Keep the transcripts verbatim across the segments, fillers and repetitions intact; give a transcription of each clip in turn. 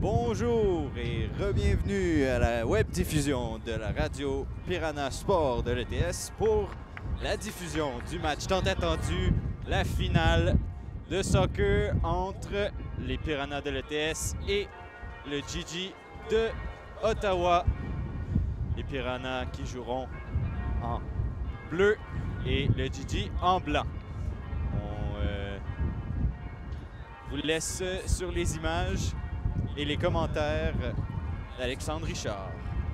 Bonjour et re-bienvenue à la web diffusion de la radio Piranha Sport de l'E T S pour la diffusion du match tant attendu, la finale de soccer entre les Piranhas de l'E T S et le G G de Ottawa. Les Piranhas qui joueront en bleu et le G G en blanc. On euh, vous laisse sur les images et les commentaires d'Alexandre Richard.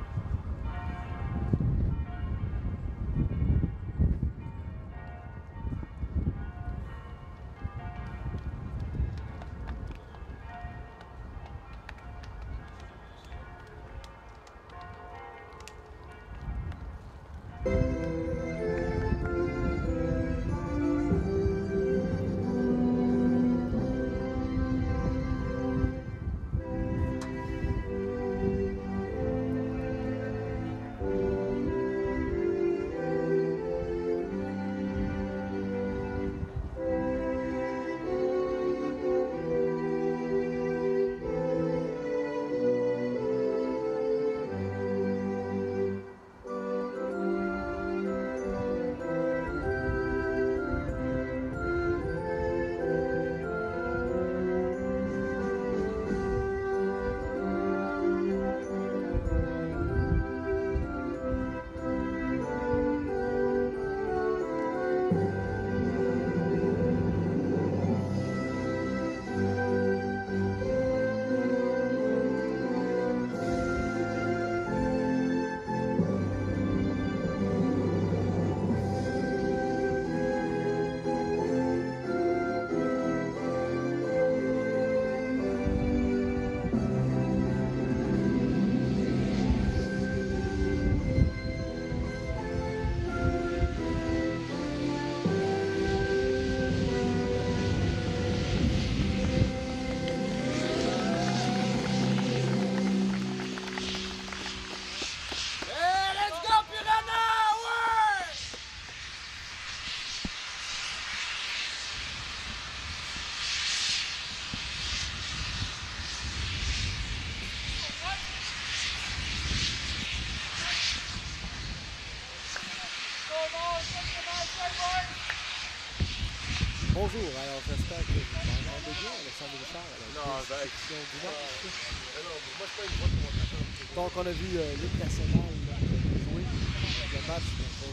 Bonjour, alors j'espère que vous m'entendez bien, Alexandre Richard, à la non, ben, description du match. Euh, non, moi, je suis pas une bonne commentateur. Donc, on a vu euh, Ligue nationale jouer le match contre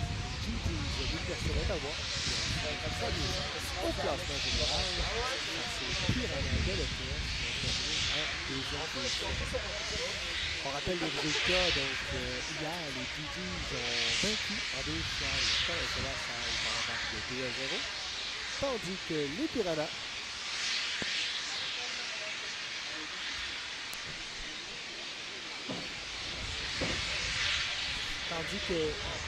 G Gs de l'Université d'Ottawa. Au classement général, c'est les Piranhas de l'E T S qui ont terminé en deuxième position. On rappelle les résultats, donc euh, hier, les G Gs ont vaincu en deux finales le Stade Colossal par la marque de deux à zéro. Tandis que les Piranhas tandis que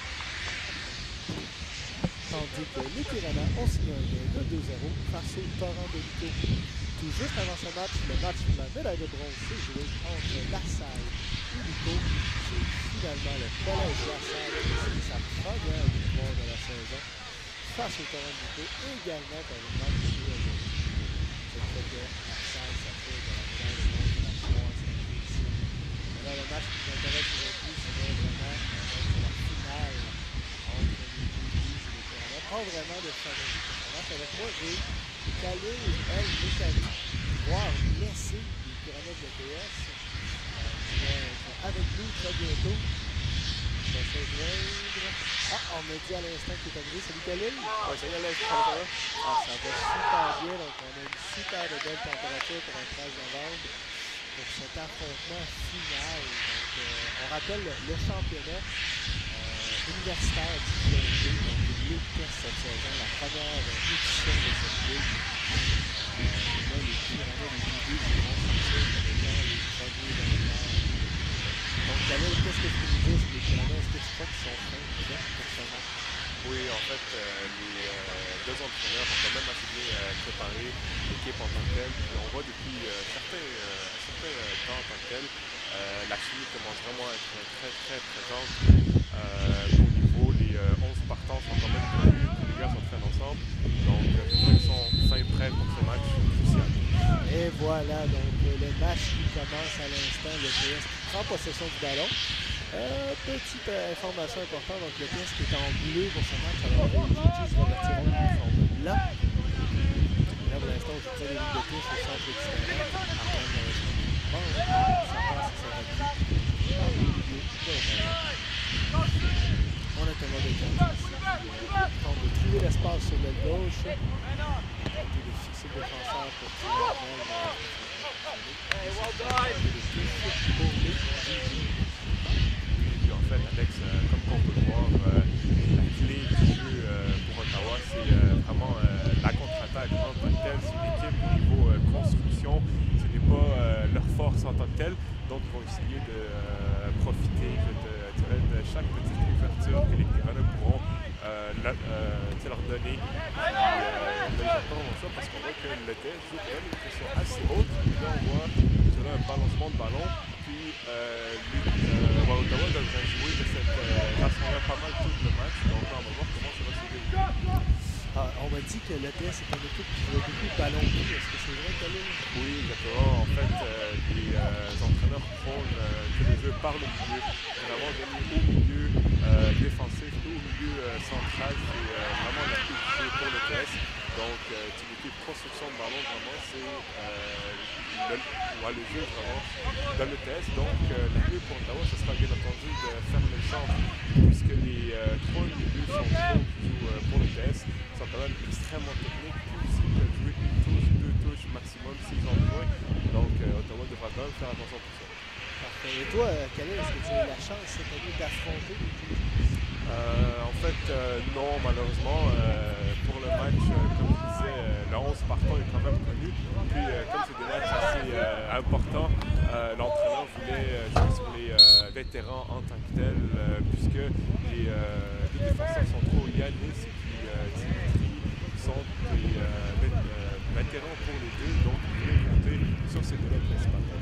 tandis que les Piranhas ont signé un gain de deux zéro face au Torrent de Nico. Tout juste avant ce match, le match pour la médaille de bronze s'est joué entre La Salle et Nico. C'est finalement le Collège La Salle qui a sa première victoire de la saison face au Torrent de Nico, également par le match de deux à zéro. Ce qui fait que La Salle s'appelle de la médaille de bronze de la troisième édition. Alors le match qui nous intéresse aujourd'hui, c'est vraiment la finale entre les G Gs et les Piranhas. Pas vraiment de favori. On match avec moi et Khalil, elle, Mécani, voire blessé les Piranhas de l'E T S. Euh, qui va être avec nous très bientôt. Je vais se joindre. Ah, on m'a dit à l'instant qu'il est arrivé. Salut Khalil. Ouais, salut Alex, comment ça va? Ah, ça va super bien. Donc, on a une super de belle température pour un treize novembre pour cet affrontement final. Donc, euh, on rappelle le, le championnat euh, universitaire du P N G, donc une ligue test cette saison, la première édition de cette ligue. Euh, là, les Piranhas des G Gs qui vont sortir comme étant les premiers dans le nord. Donc, Khalil, qu'est-ce que tu peux nous dire sur les Piranhas? Est-ce que tu crois qu'ils sont fins peut-être pour ce match? Oui, en fait, euh, les euh, deux entraîneurs ont quand même assez bien euh, préparé l'équipe en tant que telle. Puis on voit depuis euh, certains, euh, certains euh, temps en tant que tel, euh, la chimie commence vraiment à être très très présente euh, au niveau. Les euh, onze partants sont quand même connus. les gars s'entraînent ensemble. Donc, euh, ils sont fin prêts pour ce match crucial. Et voilà, donc euh, le match qui commence à l'instant. Le P S qui prend possession du ballon. Euh, petite euh, information importante, donc le P S qui est en bleu pour ce match, alors les G G se revertiront en forme blanc. Là, pour l'instant, je fais des lignes de touche au centre du terrain. Après, bon, ça passe et ça recule. Dans le milieu de la terrain. On a Thomas Descartes ici qui tente de trouver l'espace sur l'aile gauche. Tenter de fixer le défenseur pour tirer la balle. Pour les G G. Puis en fait, Alex, euh, comme on peut le voir, euh, la clé du jeu euh, pour Ottawa, c'est euh, vraiment euh, la contre-attaque en tant que telle. C'est une équipe au niveau euh, construction. Ce n'est pas euh, leur force en tant que telle. Donc, ils vont essayer de euh, profiter de, de, de chaque petite ouverture que les Piranhas pourront euh, la, euh, leur donner. Puis, euh, ben, j'attends ça parce qu'on voit que le T S joue quand même une pression assez haute. Puis là, on voit cela, un balancement de ballon. Puis, euh, lui, euh, Ottawa devrait jouer de cette euh, façon-là pas mal tout le match. Donc, là, on va voir comment ça va se dérouler. Ah, on m'a dit que l'E T S est une équipe qui joue beaucoup de ballons pris. Est-ce que c'est vrai, Khalil? Oui, exactement. En fait, euh, les euh, entraîneurs prônent euh, que le jeu par le milieu, vraiment donner au milieu euh, défensif, au milieu euh, central, c'est euh, vraiment la clé du jeu pour l'E T S. Donc, euh, c'est une équipe construction de ballon, vraiment, c'est euh, le, ouais, le jeu vraiment dans l'E T S. Donc, euh, le mieux pour Ottawa, ce sera bien entendu de fermer le centre, puisque les euh, trois milieux centraux qui jouent euh, pour l'E T S sont quand même extrêmement techniques, puis aussi peuvent jouer une touche, deux touches maximum s'ils ont besoin. Donc, euh, Ottawa devra quand même faire attention pour ça. Parfait. Et toi, Khalil, est-ce que tu as eu la chance cette année d'affronter les G G? Euh, en fait, euh, non, malheureusement, euh, pour le match, euh, comme je disais, euh, le onze partant est quand même connu. Puis, euh, comme c'est des matchs assez euh, importants, euh, l'entraîneur voulait euh, jouer sur les euh, vétérans en tant que tels, euh, puisque les euh, deux défenseurs sont trop Yanis et puis euh, Dimitri sont des euh, vét euh, vétérans pour les deux, donc il voulait compter sur ces deux-là principalement.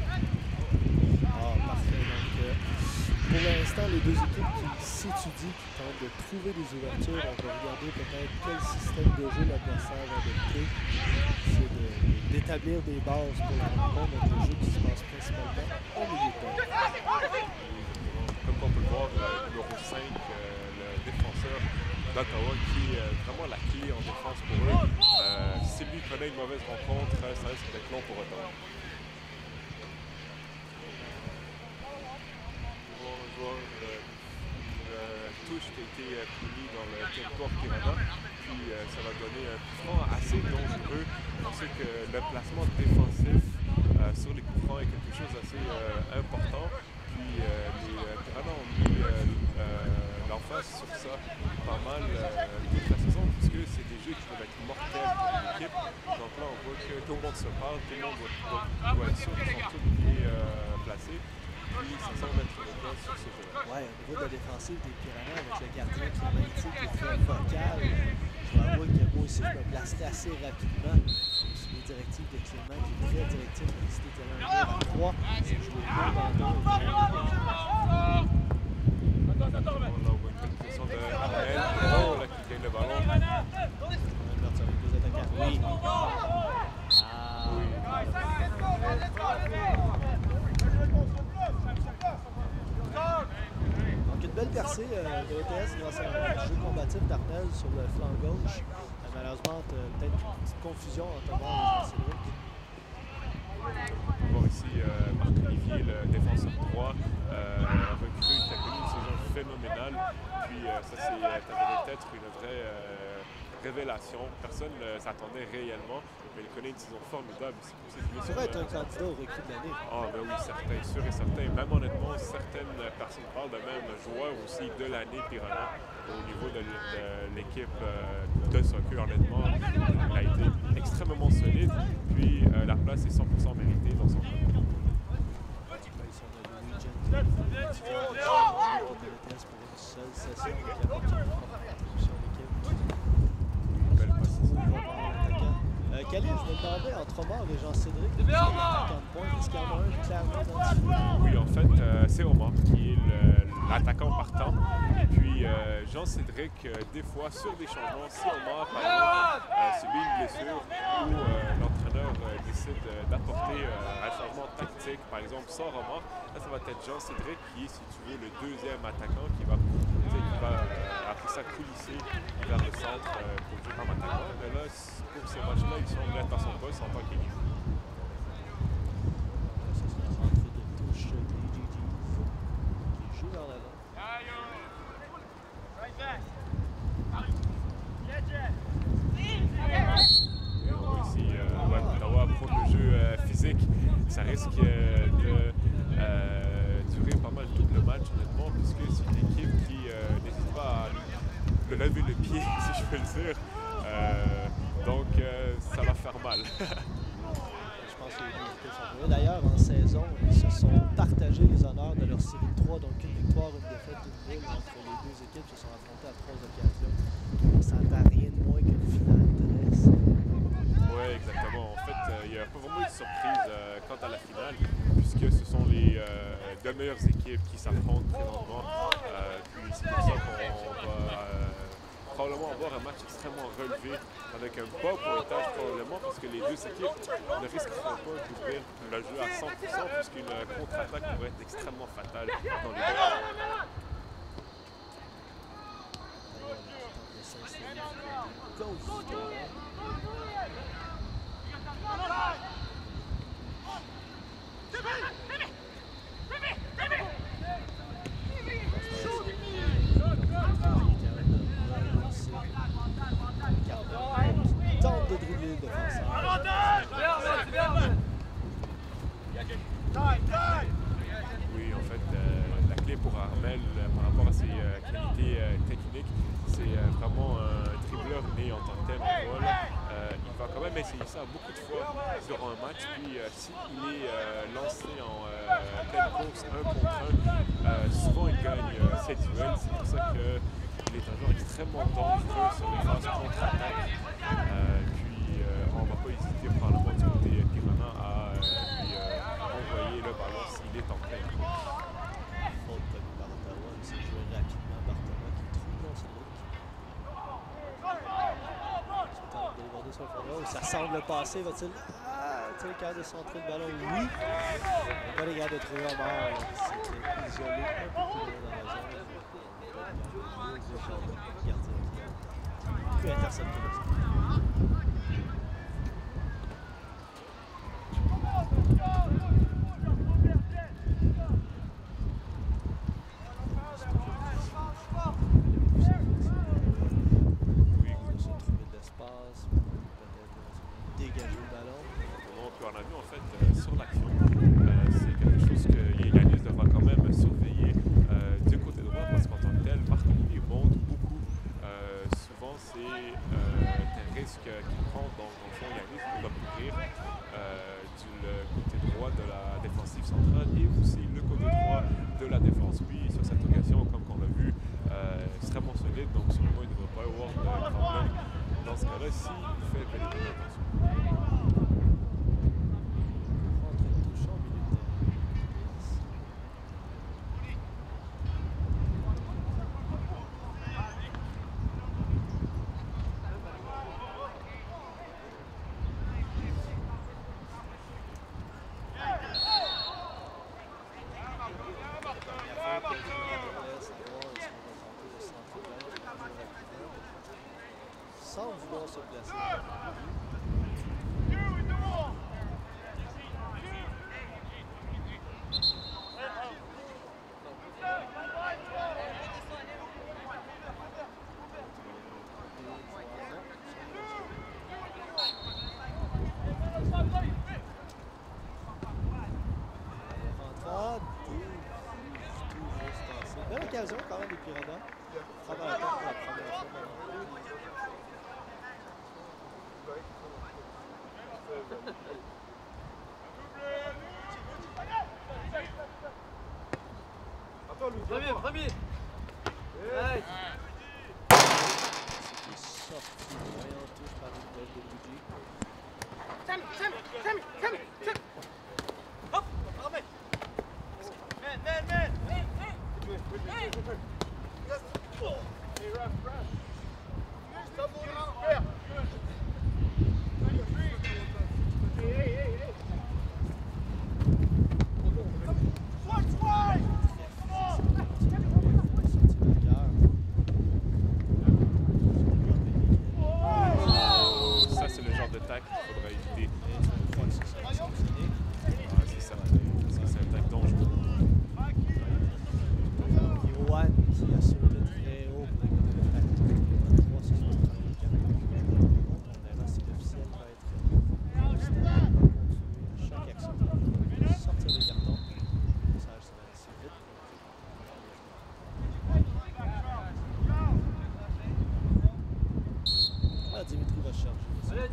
Ah, parfait. Donc, euh, pour l'instant, les deux équipes qui s'étudient, qui tentent de trouver des ouvertures, on va regarder peut-être quel système de jeu l'adversaire va adopter. C'est d'établir de, des bases pour la rencontre, donc le jeu qui se passe principalement au milieu de terrain. Comme on peut le voir, le numéro cinq, euh, le défenseur d'Ottawa, qui est euh, vraiment la clé en défense pour eux. Euh, si lui connaît une mauvaise rencontre, ça risque d'être long pour Ottawa. Un joueur, euh, une euh, touche qui a été euh, punie dans le territoire Piranha, puis euh, ça va donner un coup franc assez dangereux. On sait que le placement défensif euh, sur les coups francs est quelque chose d'assez euh, important. Puis euh, les euh, Piranhas ont mis euh, euh, l'emphase sur ça pas mal euh, toute la saison, puisque c'est des jeux qui peuvent être mortels pour l'équipe. Donc là, on voit que tout le monde se parle, tout le monde doit, doit, doit être sûr qu'ils sont tous bien euh, placés. Puis ça semble être le cas sur ce jeu-là. Ouais, au niveau de la défensive des Piranhas, avec le gardien qui est magnétique et très vocal, je dois avouer que moi aussi, je me placerai assez rapidement sur les directives de Clément, qui est très directif. Il a décidé de un joueur à trois, c'est jouer deux dans deux. Attends, attends, là, on voit une bonne position de Armel. Oh, là, qui gagne le ballon. Avec deux attaquants. Oui. Ah. Oui. Donc une belle percée euh, de l'E T S grâce à un jeu combatif d'Armel sur le flanc gauche. Euh, malheureusement, peut-être une petite confusion entre moi et Jean-Cédric. On peut voir ici euh, Marc-Olivier, le défenseur droit, euh, recrue qui a connu une saison phénoménale. Puis euh, ça, c'est peut-être une vraie euh, révélation. Personne ne s'attendait réellement, mais il connaît une saison formidable. C'est possible. Il pourrait être un candidat au recrue de l'année. Ah, ben oui, certain, sûr et certain. Même honnêtement, certaines personnes parlent de même joueur aussi de l'année Piranha au niveau de l'équipe de soccer. Honnêtement, il a été extrêmement solide. Puis euh, la place est cent pour cent méritée dans son club. Euh, Khalil, je me demandais entre Omar et Jean-Cédric, cinquante points, est-ce qu'il y en a un clairement identifié? Oui, en fait, euh, c'est Omar qui est le, l'attaquant partant. Et puis euh, Jean-Cédric, euh, des fois sur des changements, si Omar par exemple euh, subit une blessure ou euh, l'entraîneur euh, décide d'apporter euh, un changement tactique, par exemple sans Omar, là ça va être Jean-Cédric qui est, si tu veux, le deuxième attaquant qui va, qui va euh, après ça coulisser vers le centre euh, pour jouer comme attaquant. Mais là, pour ces matchs-là, ils sont bien à son poste en tant qu'équipe. Ça risque euh, de euh, durer pas mal tout le match, honnêtement, puisque c'est une équipe qui euh, n'hésite pas à le lever le pied, si je peux le dire. Euh, donc, euh, ça va faire mal. Je pense que les deux équipes sont heureux. D'ailleurs, en saison, ils se sont partagés les honneurs de leur série de trois, donc une victoire, une défaite, une nulle entre les deux équipes qui se sont affrontées à trois occasions. On s'entend rien de moins qu'une finale très serrée. Oui, exactement. En fait, il euh, n'y a pas vraiment eu de surprise euh, quant à la finale, puisque ce sont les euh, deux meilleures équipes qui s'affrontent présentement. Euh, puis c'est pour ça qu'on va euh, probablement avoir un match extrêmement relevé, avec un bas pointage probablement, parce que les deux équipes ne risqueront pas d'ouvrir le jeu à cent pour cent, puisqu'une contre-attaque pourrait être extrêmement fatale dans les deux. Tente de dribbler le défenseur. Oui, en fait, euh, la clé pour Armel euh, par rapport à ses euh, qualités euh, techniques, c'est euh, vraiment un dribbleur né en tant que tel. Voilà. Euh, il va quand même essayer ça beaucoup de fois durant un match. Puis euh, s'il est euh, lancé en euh, pleine course un contre un, euh, souvent il gagne euh, ses duels. C'est pour ça qu'il est un joueur extrêmement dangereux sur les phases contre-attaque. Euh, puis euh, on ne va pas hésiter probablement du côté Piranha à euh, lui euh, envoyer le ballon s'il est en pleine course. Faute commis par Ottawa, il s'est joué rapidement par Ottawa qui trouve dans ce look. Ça semble passer, va-t-il ah, capable de centrer le ballon? Oui. On va pas les gars de trouver en mort. C'était isolé un peu plus loin dans la zone. Il peut intercepter le centre. Sans vouloir se placer. Belle occasion quand même des Piranhas. Travaille à pour la première fois. Premier, premier. Ouais. C'était sorti vraiment en touche par une balle de Luigi. Sammy, Sammy, Sammy, Sammy, Sammy. Hop, ramène. Man, man, man. Hey, hey.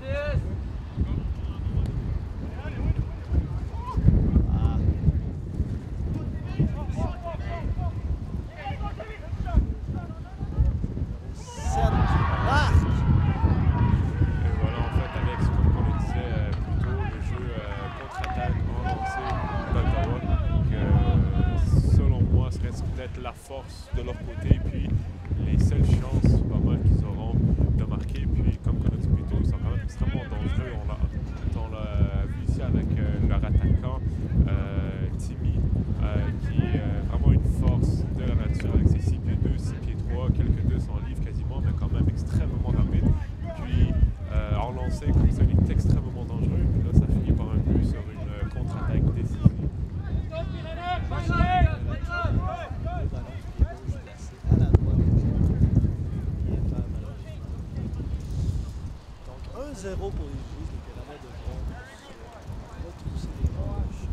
force de leur côté, puis les seules chances pas mal qu'ils auront de marquer, puis comme on a dit plus tôt, ils sont quand même extrêmement dangereux. On l'a, on l'a vu ici avec euh, leur attaquant euh, Timmy, euh, qui est euh, vraiment une force de la nature avec ses six pieds deux, six pieds trois, quelques deux cents livres quasiment, mais quand même extrêmement rapide. Puis euh, en lancer comme ça, il est extrêmement dangereux. Puis là, ça finit par un but sur une euh, contre-attaque décisive. un zéro pour les Gilles, les Piranhas de Bronze retrousser les manches.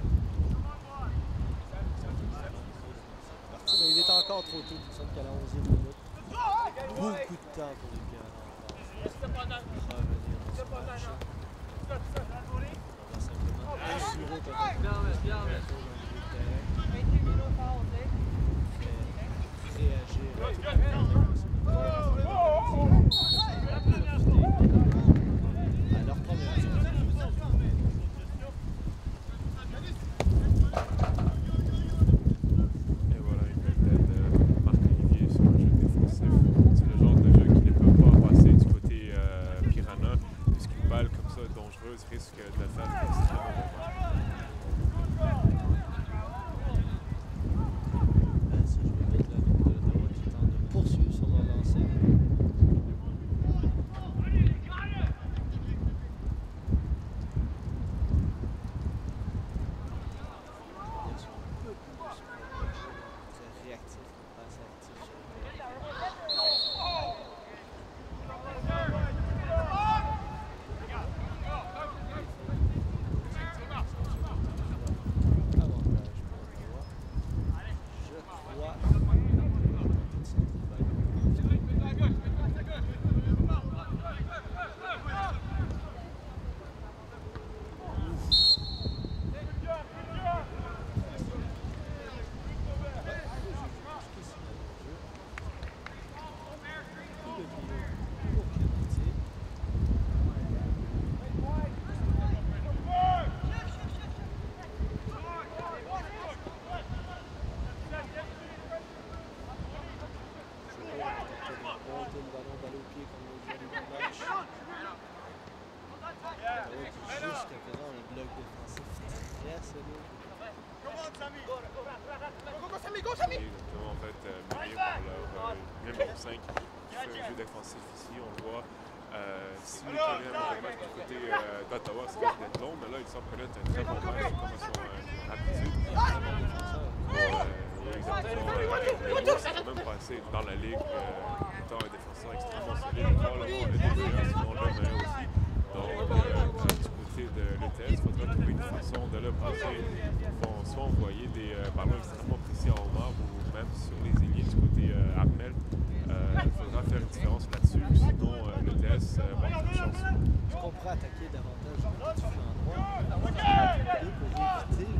Mais il est encore trop tôt, nous sommes qu'à la onzième minute. Beaucoup de temps pour les Piranhas. Revenir dans ce match. On va simplement assurer que réagir. Risque de le faire extrêmement mal. Ça, je vais mettre la ligne de l'Ottawa qui tente de poursuivre sur leur lancée. Ils sont un peu plus très réactifs, pas assez actifs sur le Exactement, en fait, euh, mené par leur euh, numéro cinq qui fait un jeu défensif ici. On voit euh, si les Canadiens ont un match du côté euh, d'Ottawa, ça va être long, mais là, ils semblent connaître un très bon match comme à son euh, habitude. Euh, exactement, euh, c'est quand même passé dans la ligue euh, étant un défenseur extrêmement solide, probablement le meilleur, sinon le meilleur aussi. Donc, euh, euh, du côté de l'E T S, il faudra trouver une façon de le passer. Ils vont soit envoyer des euh, ballons extrêmement précis en marbre ou même sur les ailiers du côté euh, Armel. Euh, il faudra faire une différence là-dessus, sinon euh, l'E T S euh, va avoir de chance. Est-ce qu'on pourrait attaquer davantage du flanc droit pour éviter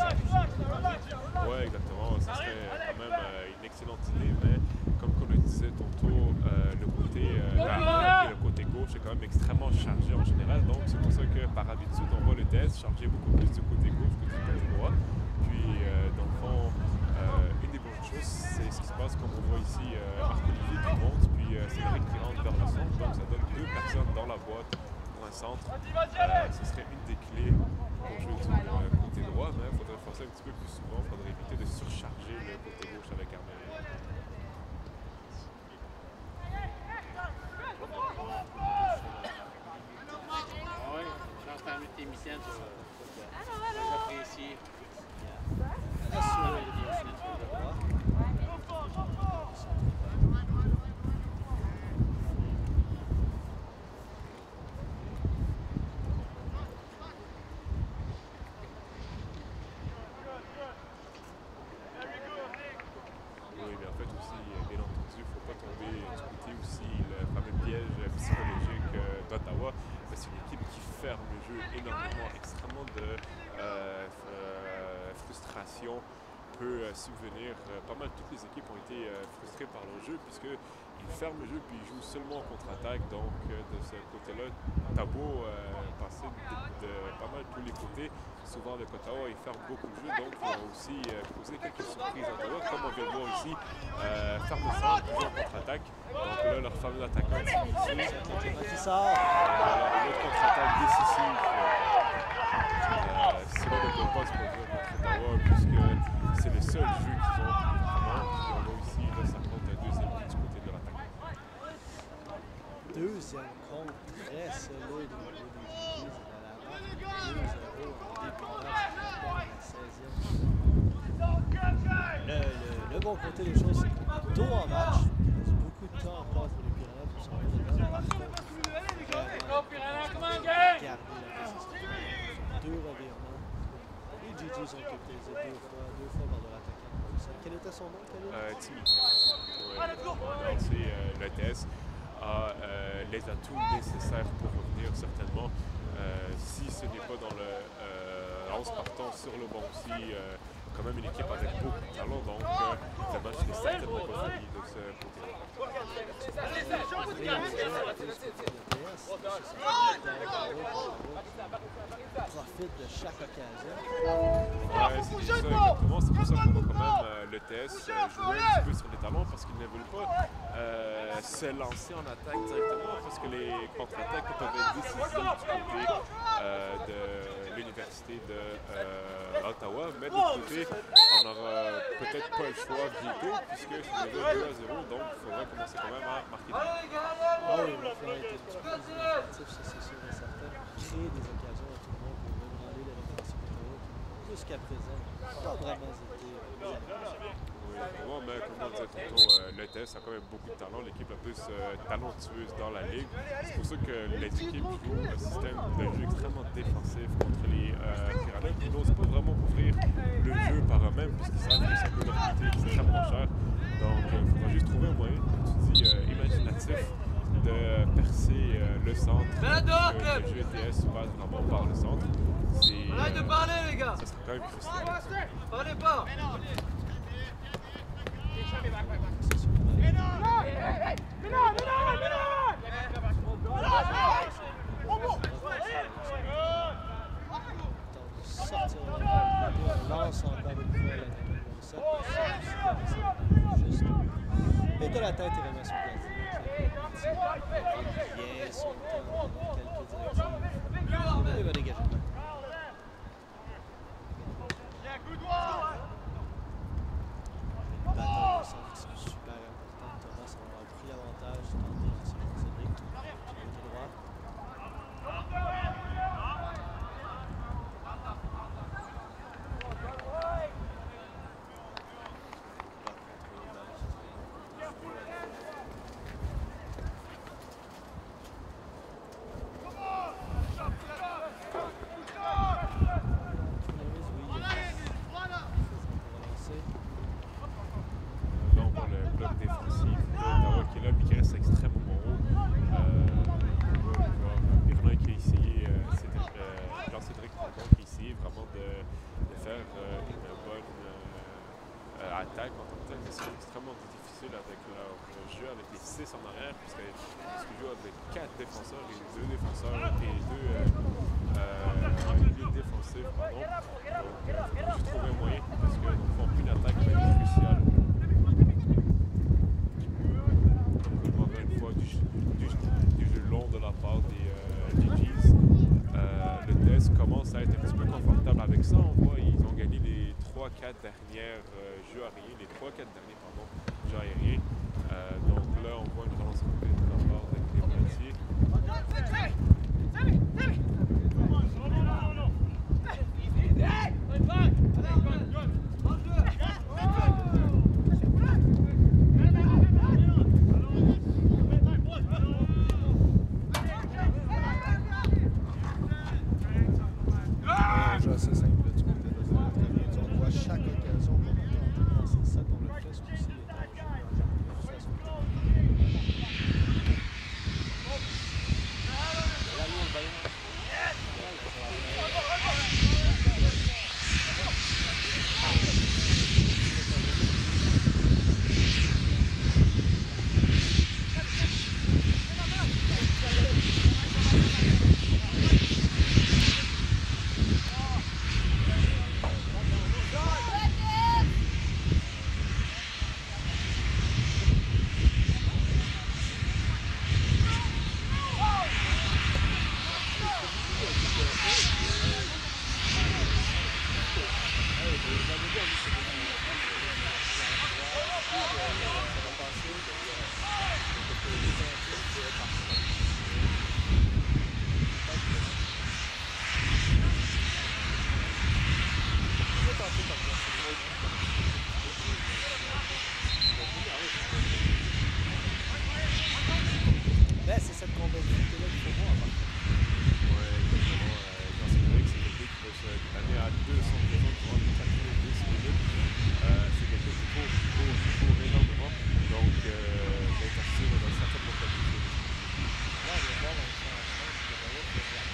Oui, exactement. Ça serait quand même euh, une excellente idée, mais comme on le disait tantôt, euh, le côté euh, et le côté gauche est quand même extrêmement chargé en général. Donc c'est pour ça que par habitude, on voit le T S charger beaucoup plus du côté gauche que du côté droit. Puis euh, dans le fond, euh, une des bonnes choses, c'est ce qui se passe comme on voit ici, euh, Marc-Olivier qui monte, puis euh, Cédric qui rentre vers le centre. Donc ça donne deux personnes dans la boîte pour un centre. Euh, ce serait une des clés pour jouer du euh, côté droit, mais il faudrait faire ça un petit peu plus souvent. Il faudrait éviter de surcharger le côté gauche avec Armel. Tes mitaines, j'apprécie. Oui, mais en fait aussi, bien entendu, il ne faut pas tomber du côté aussi le fameux piège psychologique d'Ottawa. C'est une énormément, extrêmement de euh, euh, frustration peut euh, subvenir. Euh, pas mal toutes les équipes ont été euh, frustrées par leur jeu puisqu'ils ferment le jeu puis ils jouent seulement en contre-attaque. Donc euh, de ce côté-là, t'as beau euh, passer de, de pas mal tous les côtés. Souvent le Ottawa, ils ferment beaucoup le jeu, donc il faut aussi euh, poser quelques surprises à Ottawa, comme on vient de voir ici, euh, ferme le centre, toujours en contre-attaque. Donc là, leur fameux attaquant ici, Qui sort. voilà, une autre contre-attaque décisive. Euh, cela ne peut pas se produire contre Ottawa, puisque c'est le seul jeu qu'ils ont vraiment. Puis on voit ici, là, ça compte un deuxième but du côté de l'attaque. Deuxième compte très solide au niveau des G Gs. deux zéro en début de match, à la seizième. Le, le, le bon côté des choses, c'est qu'on est tôt en match. Il reste beaucoup de temps encore pour les Piranhas pour s'en revenir. Par contre, vraiment, garder la possession. Deux revirements. Les G Gs ont été plaisir deux fois, deux fois par de l'attaquant. Quel était son nom, Khalil? Euh, Timmy. Ouais, lancé, euh, l'E T S a euh, les atouts nécessaires pour revenir certainement. Euh, si ce n'est pas dans le euh, onze partant sur le banc aussi, euh, quand même une équipe avec beaucoup de talent, donc euh, le match n'est certainement pas fini de ce côté-là. Profite de chaque occasion. Ouais, c'est ça exactement, c'est pour ça qu'on voit quand même euh, l'E T S euh, jouer un petit peu sur les talents parce qu'ils ne veulent pas euh, se lancer en attaque directement parce que les contre-attaques peuvent être décisives du côté euh, de l'université de euh, Ottawa, mais de l'autre côté, on n'aura peut-être pas le choix bientôt puisque c'est déjà deux à zéro, donc il faudra commencer quand même à marquer des buts. Ah oui, il va falloir être un petit peu plus inventif, ça c'est sûr et certain. Créer des occasions à tout le monde pour ébranler la défensive d'Ottawa qui, jusqu'à présent, n'a pas vraiment été euh, Oui, ouais, mais comme on disait tantôt, euh, l'E T S a quand même beaucoup de talent, l'équipe la plus euh, talentueuse dans la ligue. C'est pour ça que les équipes jouent un système de jeu extrêmement défensif contre les euh, Piranhas qui n'osent pas vraiment couvrir le jeu par eux-mêmes puisqu'ils savent que ça peut leur coûter extrêmement cher. Donc il euh, faudra juste trouver un moyen, comme tu dis, euh, imaginatif de percer euh, le centre. Euh, le jeu E T S passe vraiment par le centre. Arrête de parler, les gars! Ça sera quand même frustrant. Parlez pas! sortir de la on lance encore une fois l'attaque. Juste. Et de la tête, il remet son gardien. Bien son temps, quelques directives. Il va dégager. Bataille au centre qui sont super importantes. Thomas a vraiment pris l'avantage du temps de lancer Cédric. Côté droit. Dernières euh, jeux aériens, les trois quatre derniers pardon, jeux aériens. Euh, donc là, on voit une relance complète de la part de Clémentier. C'est simple du côté de la on voit chaque occasion qu'on a tenté dans ces sets, on le fait aussi Ben, c'est cette convivialité-là qu'il faut voir. Ouais, exactement. Euh, quand c'est vrai que c'est quelqu'un qui peut se dépanner à deux cents durant les quatre-vingt-dix minutes, euh, c'est quelqu'un qui court, qui court, qui court énormément. Donc, euh, l'interception est dans une certaine mentalité. Là, on va voir dans le changement, puis on va voir que la-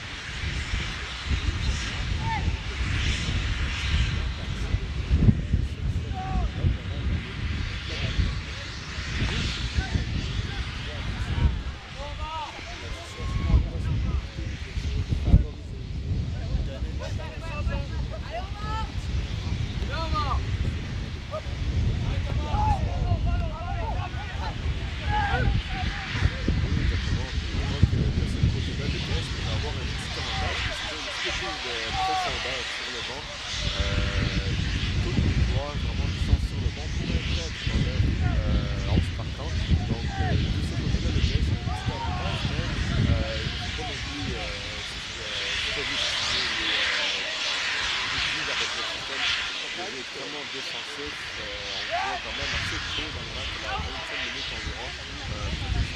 Exactement. Puis on voit que de ce côté-là, les T S peuvent avoir un petit avantage, parce qu'ils ont une petite chose de profondeur sur le banc. Euh, tous les joueurs vraiment qui sont sur le banc pourraient être dans le euh, onze par trente. Donc, euh, de ce côté-là, les T S ont un petit avantage, mais euh, il ne faut pas non plus euh, sous-estimer les outils avec le système. Il est extrêmement défensif. Euh, on voit quand même assez tôt dans le match, à la vingtième minute environ. Euh,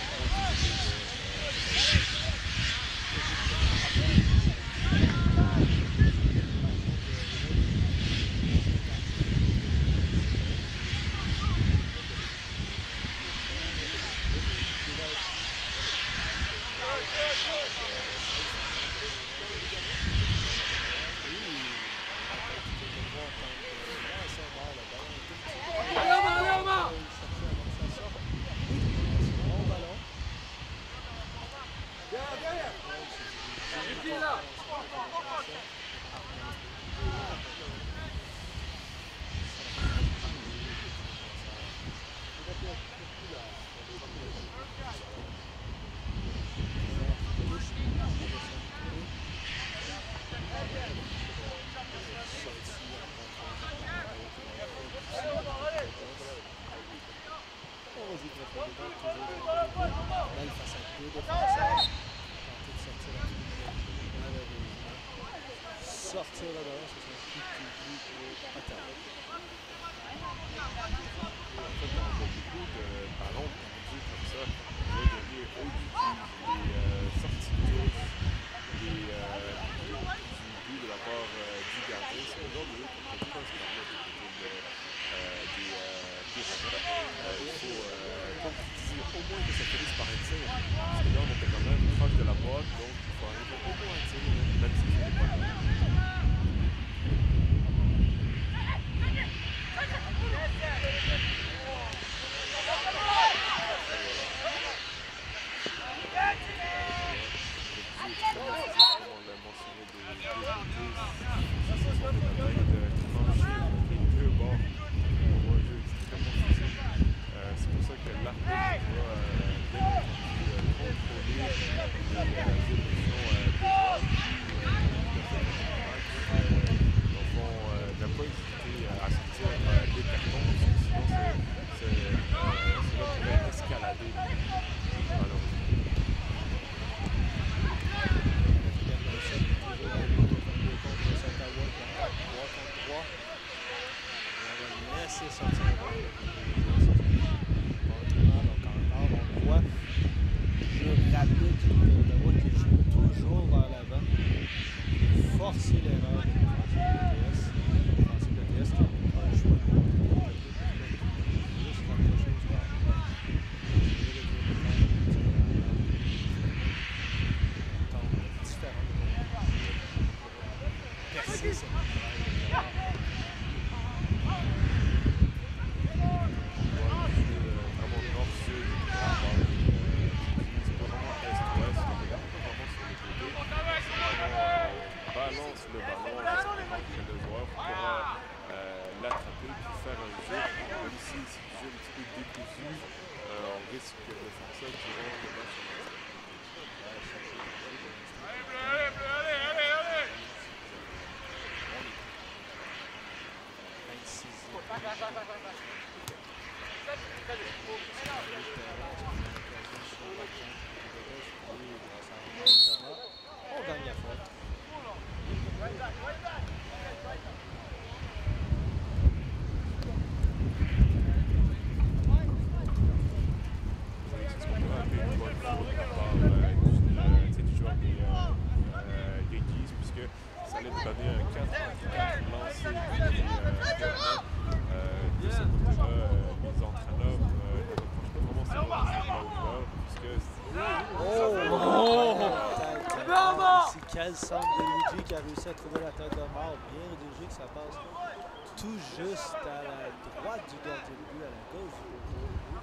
sortir là dedans, ce serait un coup de pied pour Ottawa. En fait, on voit beaucoup de ballons perdus comme ça. On va gagner au-dessus des euh, sorties de touche, des, euh, du but de la part euh, du gardien. C'est le genre de jeu qu'on peut pas se permettre du côté de, euh, des euh, Piranhas. Euh, il faut euh, concrétiser au moins que ça finisse par un tir. Parce que là, on était quand même proche de la boîte, donc il faut arriver au moins à un tir, même si c'est pas là. C'est pour ça que l'arbitre doit bien entendu contrôler les émotions des joueurs. Dans le fond, ne pas hésiter à sortir des cartons, sinon c'est là pourrait escalader. Alors, laisser sortir le ball. Donc encore, on voit jeu rapide de Ottawa qui joue toujours vers l'avant. Forcer l'erreur de l'offensive de l'O T S. L'offensive de l'O T S qui a un choix de juste rapprocher du ballon. Percer cette On gagne la faute. Ça allait donner un quatre lancé de ce côté-là, les entraîneurs ne reprochent pas vraiment ça aux joueurs, puisque Ici, quel centre de Luigi qui a réussi à trouver la tête de mort. Bien rédigé que ça passe tout juste à la droite du gardien de but, à la gauche du gardien de but.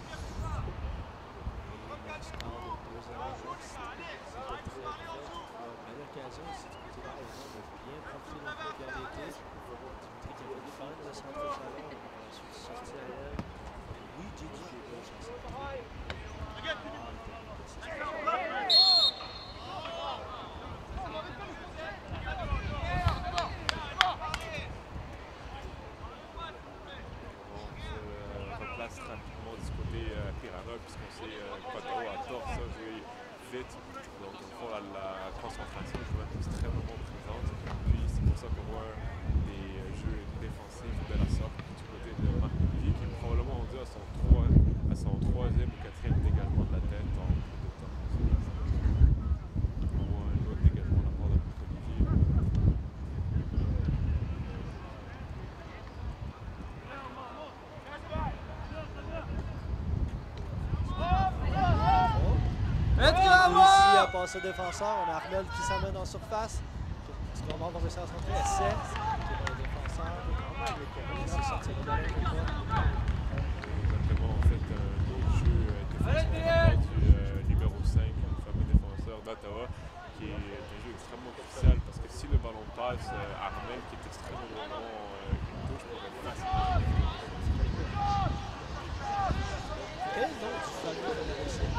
Et le score de deux zéro, c'était très près. Mais l'occasion ici du côté de la raison de bien profiter d'un peu de la l'été. Dimitri qui avait défendu le centre de salon, ensuite sorti à l'aile. Luigi du pied gauche en centre. replace rapidement du côté euh, Piranha, puisqu'on sait que euh, Quattro adore ça jouer vite. Donc, au fond, la, la concentration est vraiment extrêmement présente. Puis, c'est pour ça qu'on voit des euh, jeux défensifs de la sorte du côté de Marc Olivier, qui est probablement rendu à son, trois, à son troisième ou quatrième dégagement de la tête en peu de temps. On voit un autre dégagement de la part de Marc Olivier. Réussi à passer défenseur. On a Armel qui s'amène en surface. Est-ce qu'on va réussir à centrer? Essai. Le défenseur. C'est sorti de la Exactement, en fait, un autre jeu défensif du euh, numéro cinq, le fameux défenseur d'Ottawa, qui est un jeu extrêmement crucial parce que si le ballon passe, euh, Armel, qui est extrêmement bon, euh, une touche pour être facile. Quel nom du fameux numéro cinq?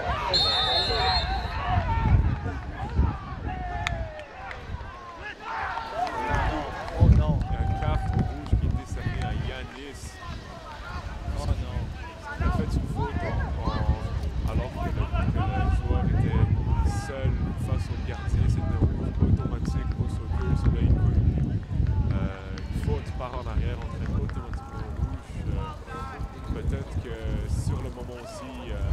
Oh non! Il y a un carte rouge qui est décerné à Yanis. Oh non! Il a fait une faute en, en, alors que le, que le joueur était seul face au gardien. C'est un rouge automatique au soccer, celui-là il peut. Euh, une faute part en arrière, entraîne automatiquement rouge. Euh, Peut-être que sur le moment aussi,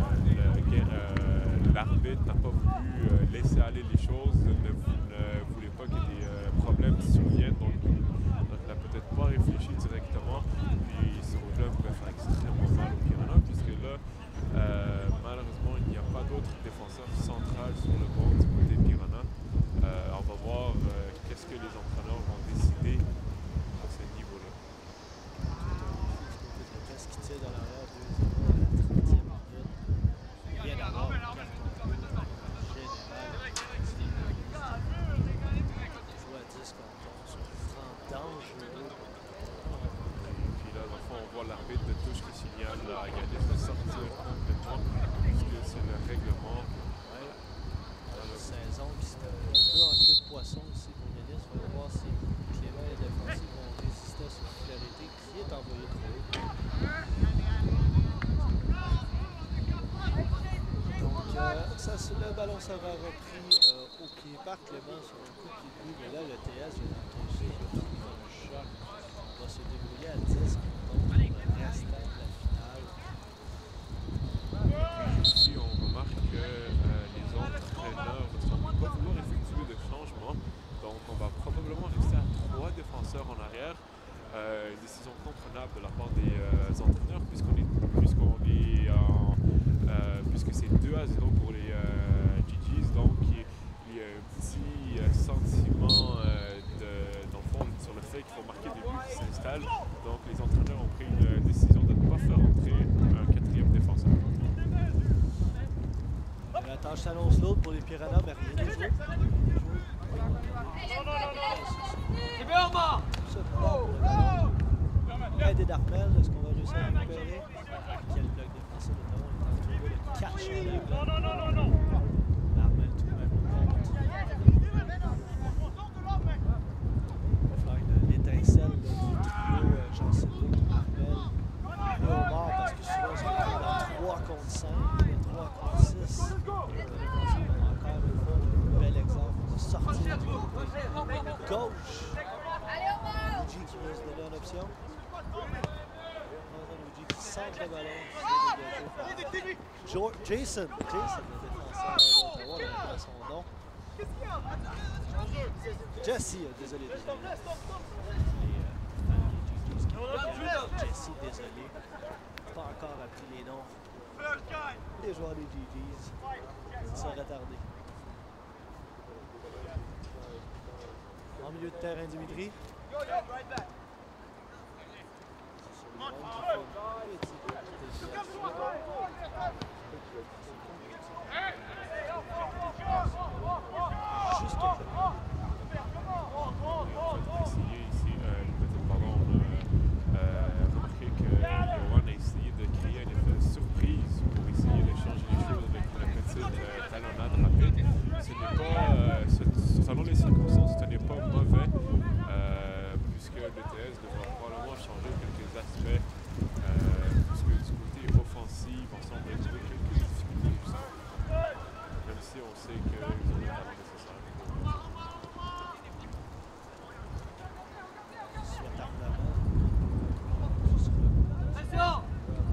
euh, l'arbitre euh, n'a pas voulu euh, laisser aller les choses, ne, ne voulait pas qu'il y ait des euh, problèmes qui surviennent. Donc, donc il n'a peut-être pas réfléchi directement. Puis ce rouge-là pourrait faire extrêmement mal au Piranha, puisque là, euh, malheureusement, il n'y a pas d'autre défenseur central sur le banc du côté Piranha. Euh, on va voir euh, qu'est-ce que les entraîneurs vont décider à ce niveau-là. Qu'est-ce qui tire dans l'arrière deux zéro à la trentième minute? Bien d'avoir un carton général. Joue à dix contre onze, trente dangereux. Puis là, dans le fond, on voit l'arbitre de touche qui signale à Yanis de sortir complètement, puisque c'est le règlement. Ouais. Une saison qui se met un peu en queue de poisson ici pour Yanis. Il va voir si Clément et défensifs vont résister à cette popularité qui est envoyée trop haut. Donc, euh, ça, le ballon sera repris euh, au pied par Clément sur un coup de pied de but. Mais là, le T S vient d'encaisser un choc. On va se débrouiller à dix contre le restant de la finale. Ici, on remarque que euh, les entraîneurs ne semblent pas vouloir effectuer de changement. Donc, on va probablement rester à trois défenseurs en arrière. Euh, une décision comprenable de la part des euh, entraîneurs, puisqu'on est, puisqu'on est en, euh, puisque c'est deux à zéro pour les euh, G Gs. Donc, il, il y a un petit euh, sentiment euh, de, dans le fond, sur le fait qu'il faut marquer des buts qui s'installent. Donc, les entraîneurs ont pris une décision de ne pas faire entrer un quatrième défenseur. La tâche s'annonce lourde pour les Piranhas, mais rien n'est joué. C'est bien, Omar! Aidé d'Armel, est-ce qu'on va réussir à récupérer? Quel bloc défensif notamment est en train de trouver le catch en ligne. Non, non, non, non, non! Armel tout de même au compte. Il va falloir l'étincelle du trio Jean Sylvain qui centre le ballon. C'est dégagé par Jo- Jason. Jason, le défenseur d'Ottawa, on apprend son nom. Jesse, euh, désolé. désolé. Jesse, désolé. Pas encore appris les noms. Les joueurs des G Gs. Ils sont retardés. En milieu de terrain, Dimitri. Juste Essayer ici, euh, peut-être, pardon, euh, euh, remarquer que Johan a essayé de créer un effet de surprise pour essayer de changer les choses avec une petite euh, talonnade rapide. Ce n'est pas, euh, ce- selon les circonstances, ce n'est pas mauvais, euh, puisque le T S devra probablement changer quelques aspects, euh, puisque du côté offensif, on semble trouver quelques difficultés aussi. Même si on sait qu'ils ont le talent nécessaire. soit ardemment. Attention!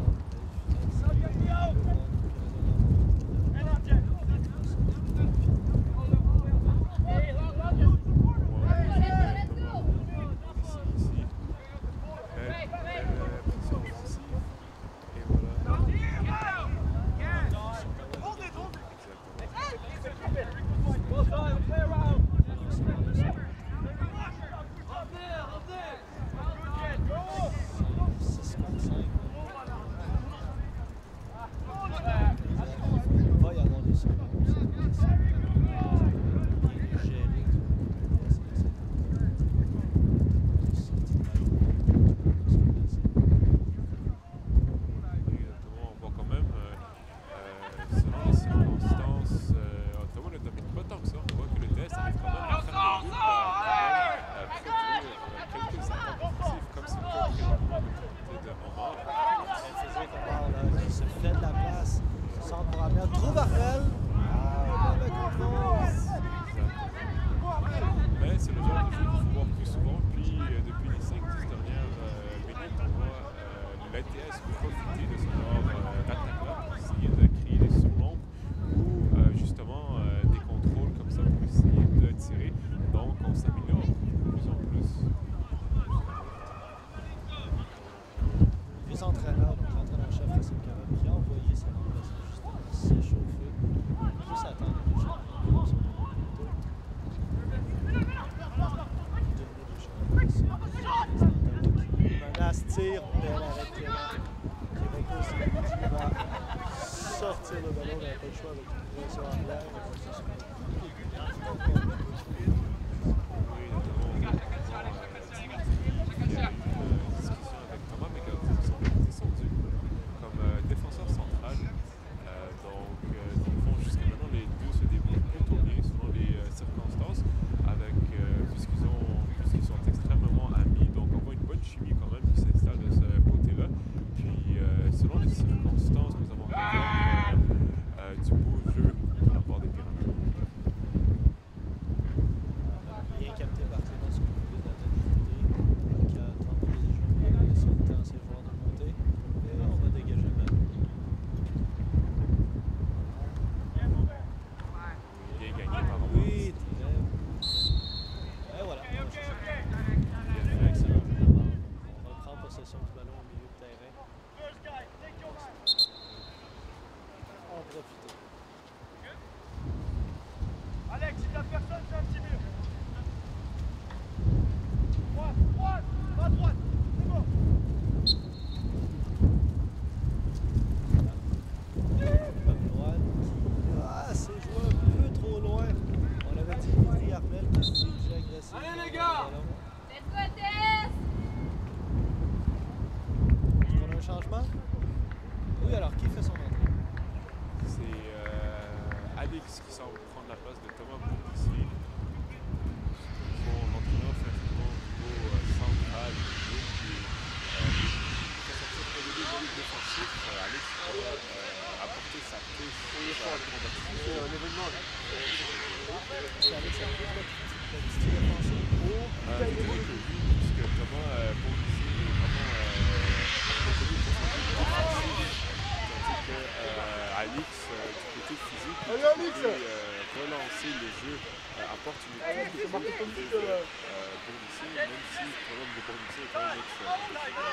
Il va y avoir des secondes. Exactement, on voit quand même, euh, euh, selon les circonstances, euh, Ottawa ne domine pas tant que ça. On voit que le T S arrive quand même à faire des buts, à, à produire euh, quelques attaques offensives, comme c'est le cas présentement du côté de Omar. Il se fait de la place. Centre pour Armel. Trouve Armel. Ah, mauvais contrôle. Mais c'est le genre de jeu qu'il faut voir plus souvent. Puis euh, depuis les cinq dix dernières euh, minutes, on voit euh, l'A T S profiter de ce genre euh, d'attaque-là pour essayer de créer des surnombres ou euh, justement euh, des contrôles comme ça pour essayer de tirer. Donc on s'améliore de plus en plus. Les entraîneurs, donc l'entraîneur-chef Racine Caron, qui a envoyé son remplaçant justement s'échauffer. Juste attendre que le champion commence. Menace, tire, bel arrêt de terrain. Québec aussi qui va sortir le ballon, il n'a pas le choix avec une pression en l'air. Oui, notamment, on voit, euh, il y a eu une discussion avec Thomas McGarty qui sont descendus comme euh, défenseur central. Euh, donc, euh, dans le fond, jusqu'à maintenant, les deux se débrouillent plutôt bien selon les euh, circonstances, avec, euh, puisqu'ils ont- puisqu'ils sont extrêmement amis. Donc, on voit une bonne chimie quand même qui s'installe de ce côté-là. Puis, euh, selon les circonstances, nous avons encore euh, euh, du beau jeu de la part des Pyramides. Bien capté par Clément sur le côté de la tête qui a tenté déjà de laisser le temps à ses joueurs de monter. Et on va dégager le ballon. Bien gagné par Omar. Oui, très bien. Et voilà. Bien Ouais, fait. excellent. On reprend possession du ballon au milieu de terrain. En profiter. Alex, il n'y a personne, c'est un petit mur. Droite, droite, à droite, c'est bon. Pape-Noël qui. Ah, c'est joué un peu trop loin. On avait dit Dimitri Armel qui se dirigeait agressivement. Allez, les vers gars! le ballon. Let's go, T S! Est-ce qu'on a un changement? Oui, alors qui fait son entrée? C'est euh, Alex qui semble prendre la place de Thomas Boutissier. Bon, l'entraîneur fait un au niveau euh, central du jeu, qui euh, qui fait sortir pour le milieu défensif. Euh, Alex qui va euh, apporter sa touche à la combativité. C'est Alex a pris le petit tir défensif. Oh, Euh, je dirais que oui, puisque Thomas euh, Boutissier est vraiment euh, reconnu pour son jeu défensif. opportunité de jouer euh, Bournissier, même si le problème de Bournissier est quand même excellent.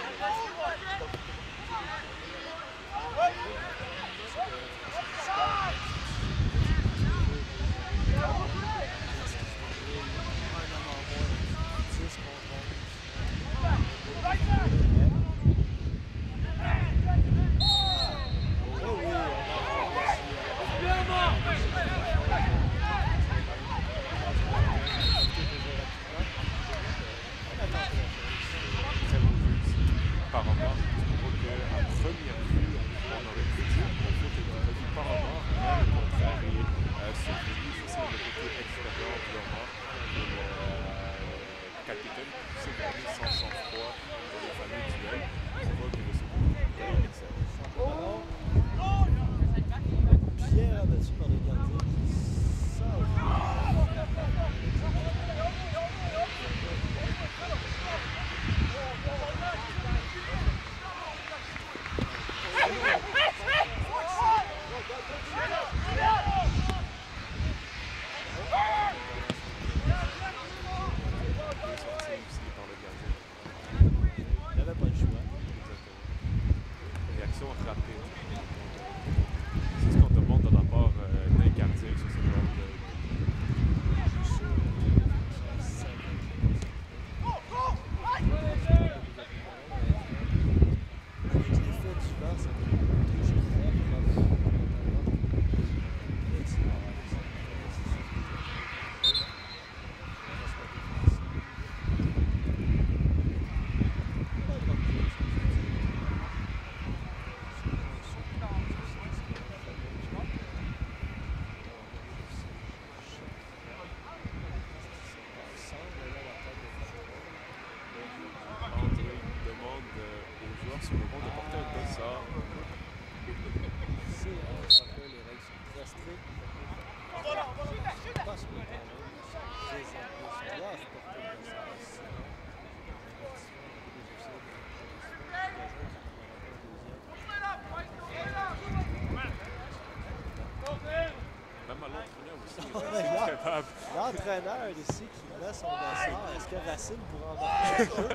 L'entraîneur ici qui met son dossard, est-ce que Racine pourrait embarquer un peu?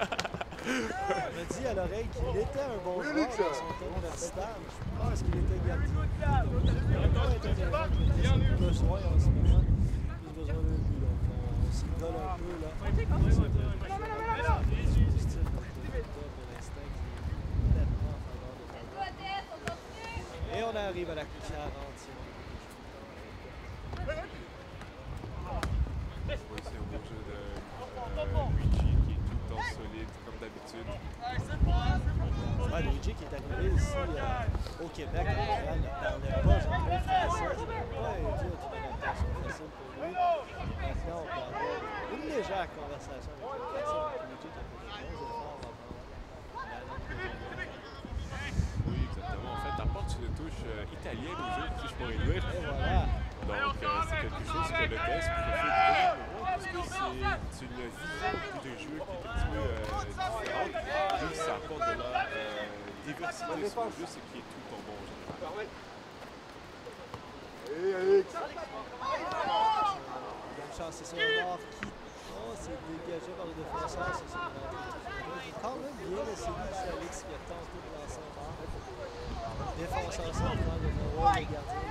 On m'a dit à l'oreille qu'il était un bon joueur dans son temps universitaire, mais je pense qu'il était gardien. Il n'a pas été intéressant de mettre ses besoins en ce moment. Plus besoin d'un but, donc on s'y colle un peu là. C'est un style pour l'instant qui est complètement en faveur de Montréal. Et on arrive à la quarantième. Oui, c'est un beau jeu de euh, Luigi qui est tout le temps solide, comme d'habitude. Ouais, Luigi qui est arrivé ici euh, au Québec, à Montréal, ne parlait pas un mot français. Ça n'a pas été une adaptation facile pour lui. Maintenant, on peut avoir une légère conversation avec Luigi qui a fait de bons efforts avant la langue. Oui, exactement. En fait, t'apportes sur les touches euh, italiennes au jeu, si je pourrais dire. Et voilà. Donc, euh, c'est quelque chose que le test profite énormément parce que c'est une vision de jeu qui est un petit peu euh, différente. Et ça apporte de la euh, diversité sur le jeu, ce qui est tout en bon en général. Bonne chance, c'est Sonomar qui oh, s'est dégagé par le défenseur. C'est Sonomar qui est quand même bien essayé ici, Alex, qui a tenté de lancer un bar. Défenseur central de Noël, le gardien.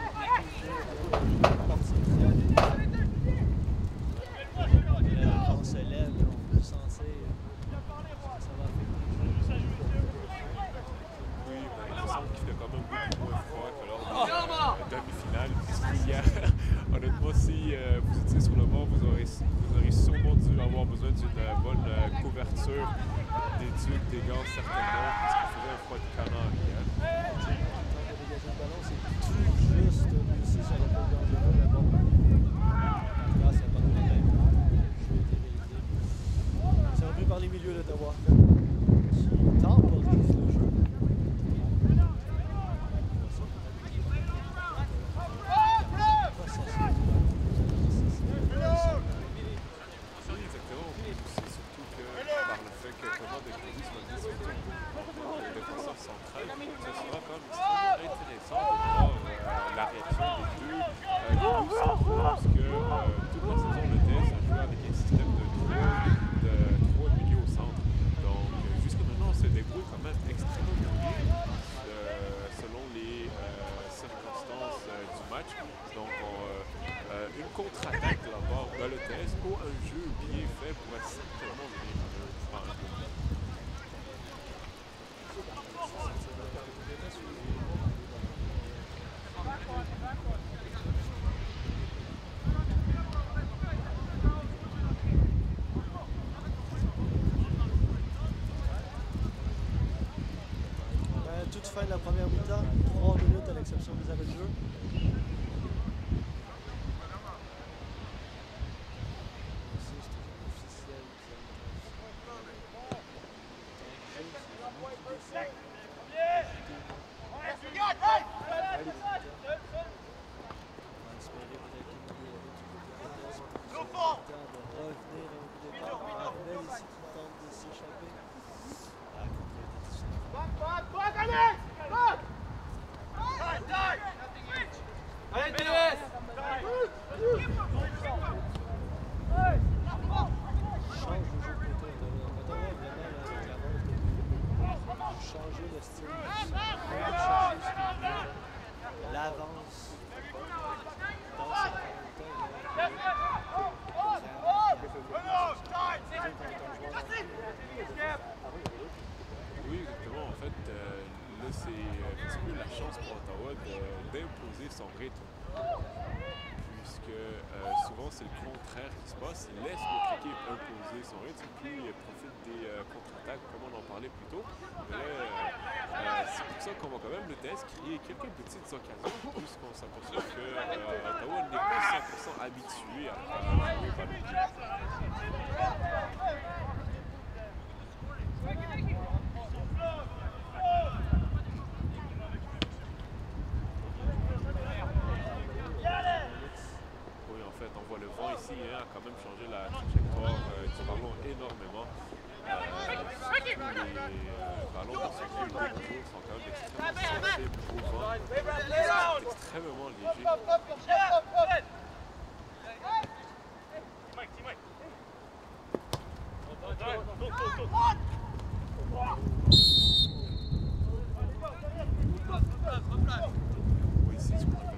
Quand on se lève, on peut sentir ça va affecter. Oui, mais il me semble qu'il fait quand même beaucoup moins froid que lors de la demi-finale. Puisqu'il y a, honnêtement, si euh, vous étiez sur le banc, vous aurez, vous aurez sûrement dû avoir besoin d'une bonne euh, couverture, des tuiles, des gants, certainement, parce qu'il faisait un froid de canard hier. Le ballon, c'est tout juste ici sur le pont dangereux, mais bon. Là, c'est pas de problème. Le jeu a été réalisé. Servi par les milieux d'Ottawa qui temporisent le jeu. Oui, exactement. C'est surtout que par le fait que Thomas de Crédit soit discuté le défenseur central, ce sera quand même extrêmement intéressant de voir euh, la réaction des deux euh, centraux, parce que euh, toute la saison de test, même extrêmement mouillé euh, selon les euh, circonstances euh, du match. Donc, on, euh, euh, une contre-attaque de la part de l'E T S ou un jeu bien fait pourrait certainement venir euh, par un but. Toute fin de la première mi-temps, trois minutes à l'exception des arrêts de jeu. Son rythme, puisque euh, souvent c'est le contraire qui se passe. Il laisse notre équipe imposer son rythme, puis il profite des euh, contre-attaques, comme on en parlait plus tôt. Mais là, euh, euh, c'est pour ça qu'on va quand même le test créer quelques petites occasions, puisqu'on s'aperçoit que euh, Ottawa n'est pas cent pour cent habitué à faire jouer au ballon. Ici hein, a quand même changé la trajectoire euh, du ballon énormément. Euh, les euh, ballons dans ce jeu de retour sont quand même extrêmement sensibles au vent. C'est extrêmement léger. Oui, c'est ce qu'on appellerait.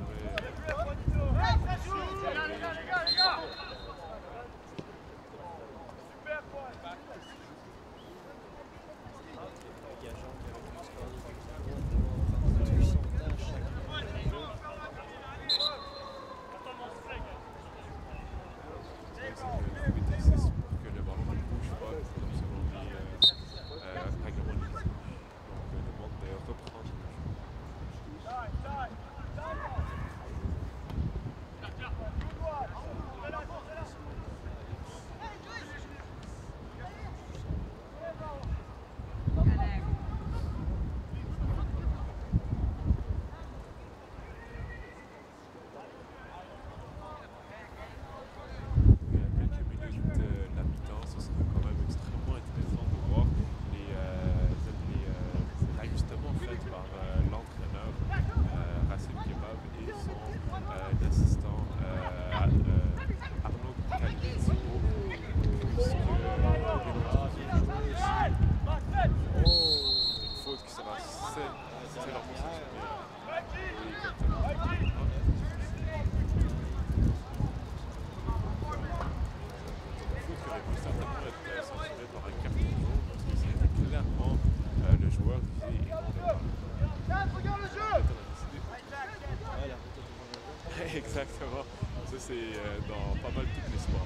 Exactement. Ça, c'est euh, dans pas mal tous les sports.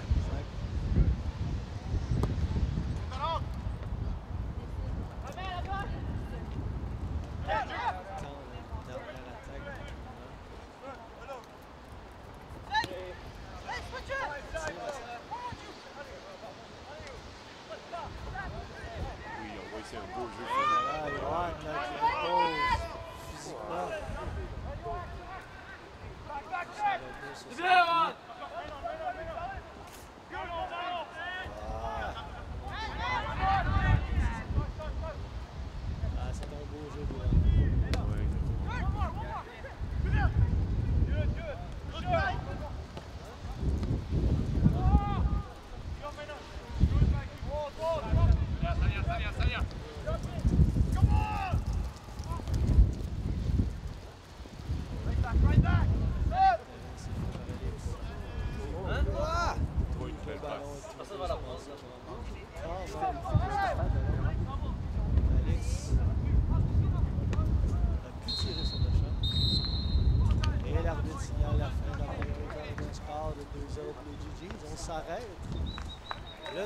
Oui, on voit ici un beau jeu.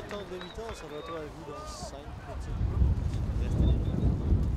temps de mi-temps, on se retrouve à vous dans cinq petites minutes. Restez là.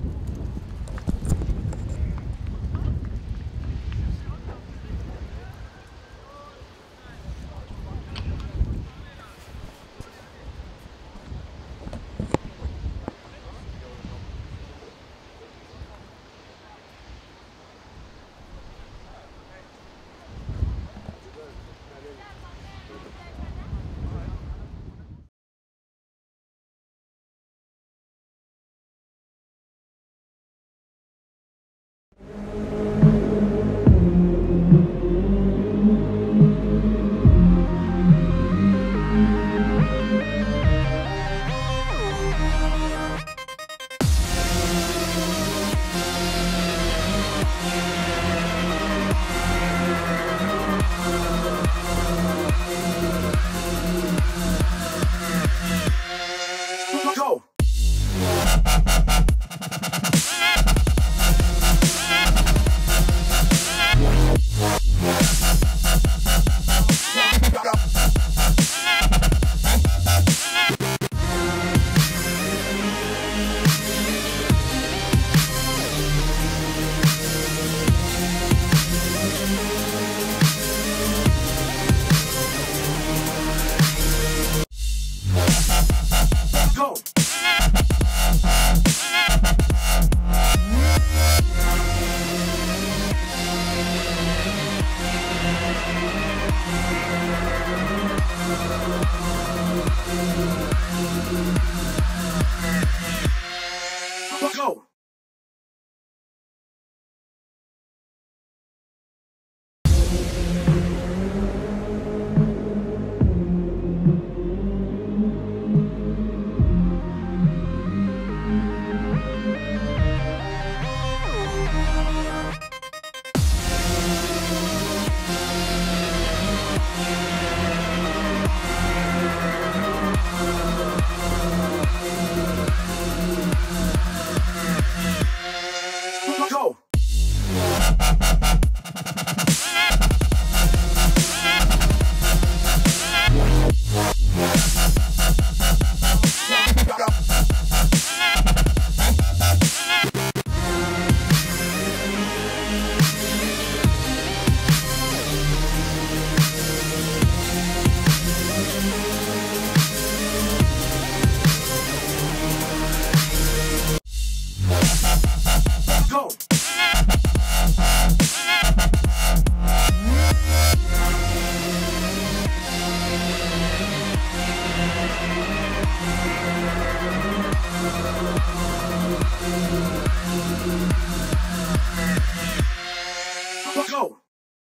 Go! Go! Go! Go!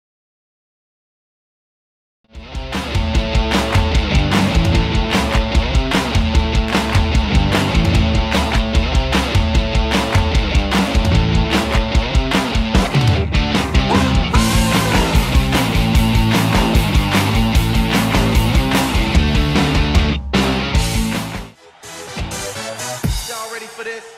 Y'all ready for this?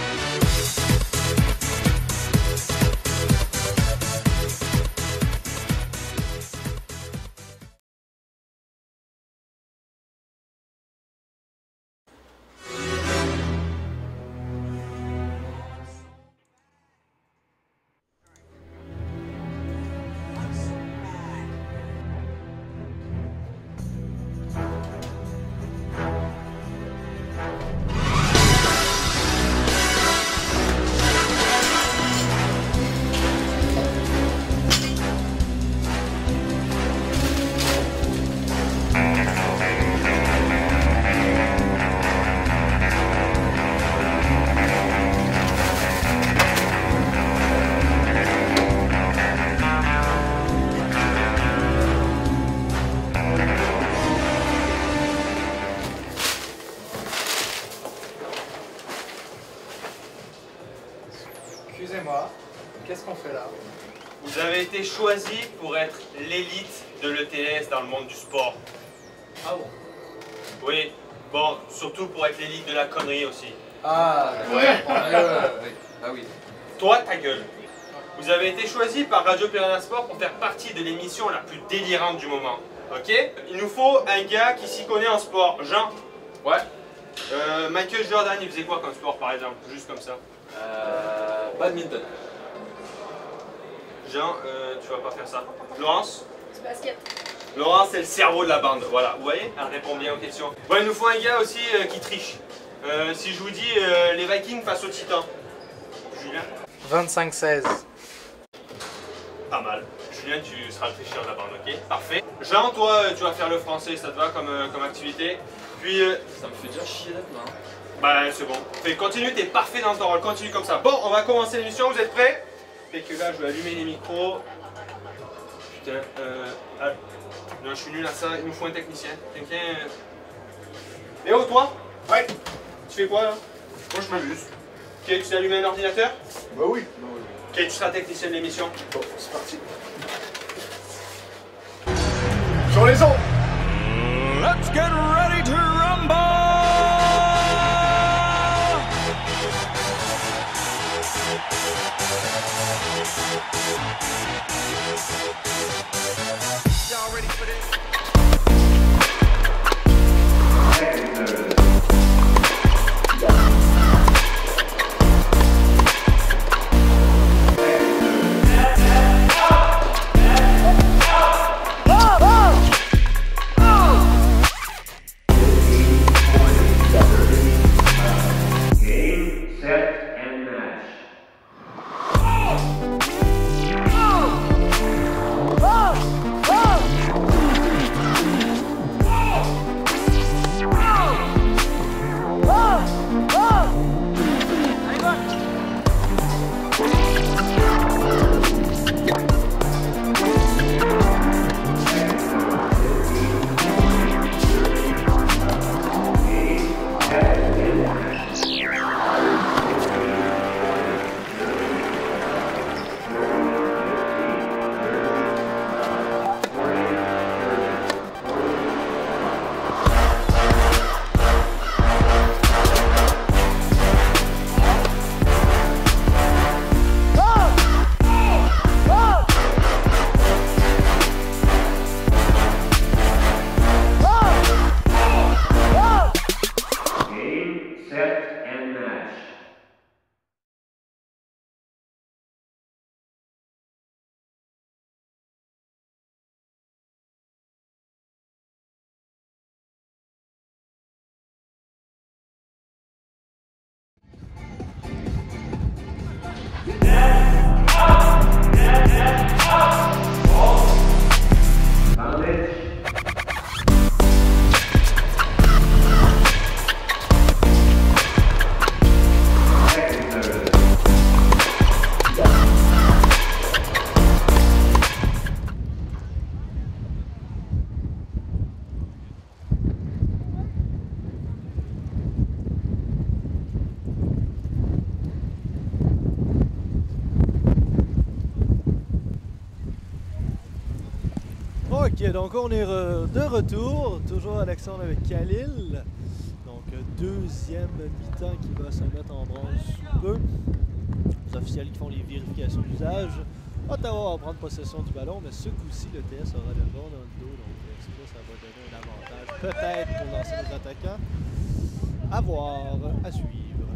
Excusez-moi, qu'est-ce qu'on fait là? Vous avez été choisi pour être l'élite de l'E T S dans le monde du sport. Ah bon? Oui, bon, surtout pour être l'élite de la connerie aussi. Ah, Ouais. ouais, ouais, ouais. Ah oui. Toi, ta gueule. Vous avez été choisi par Radio Piranha Sport pour faire partie de l'émission la plus délirante du moment. Ok? Il nous faut un gars qui s'y connaît en sport. Jean, Ouais. Euh, Michael Jordan, il faisait quoi comme sport par exemple? Juste comme ça. Euh, badminton. Jean, euh, tu vas pas faire ça. Laurence? C'est basket. Laurence, c'est le cerveau de la bande. Voilà, vous voyez? Elle répond bien aux questions. Bon, il nous faut un gars aussi euh, qui triche. Euh, si je vous dis euh, les Vikings face aux Titans. Julien? vingt-cinq seize. Pas mal. Julien, tu seras le tricheur de la bande, ok? Parfait. Jean, toi, tu vas faire le français, ça te va comme, euh, comme activité? Puis... Euh, Ça me fait déjà chier d'être là. Hein. bah, c'est bon. Fait, continue, t'es parfait dans ton rôle. Continue comme ça. Bon, on va commencer l'émission, vous êtes prêts? Fait que là, je vais allumer les micros. Putain, euh... Ah, non, je suis nul à ça, il nous faut un technicien. Quelqu'un... euh... Léo, toi? Ouais. Tu fais quoi, là? Moi, je m'amuse. Ok, tu t'es allumé un ordinateur? Bah oui. Bah oui. Ok, tu seras technicien de l'émission. Bon, c'est parti. Sur les ondes. Let's get ready to rumble! Y'all ready for this? Ok, donc on est re- de retour, toujours Alexandre avec Khalil. Donc deuxième mi-temps qui va se mettre en branle sous peu. Les officiels qui font les vérifications d'usage. Ottawa va prendre possession du ballon, mais ce coup-ci, le T S aura le vent dans le dos. Donc est-ce que ça va donner un avantage? Peut-être pour lancer les attaquants. À voir, à suivre.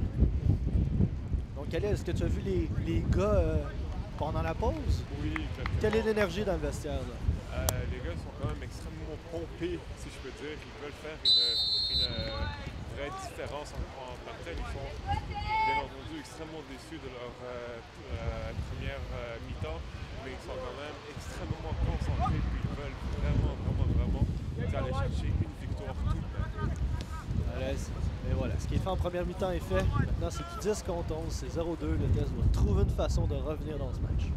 Donc Khalil, est-ce que tu as vu les, les gars euh, pendant la pause? Oui, exactement. Quelle est l'énergie dans le vestiaire là? Euh, les gars sont quand même extrêmement pompés, si je peux dire. Ils veulent faire une, une euh, vraie différence en, en tant que tel. Ils sont bien entendu extrêmement déçus de leur euh, euh, première euh, mi-temps, mais ils sont quand même extrêmement concentrés. Puis ils veulent vraiment, vraiment, vraiment aller chercher une victoire tout de même. Voilà, et voilà, ce qui est fait en première mi-temps est fait. Maintenant, c'est dix contre onze, c'est zéro deux. Le T S doit trouver une façon de revenir dans ce match.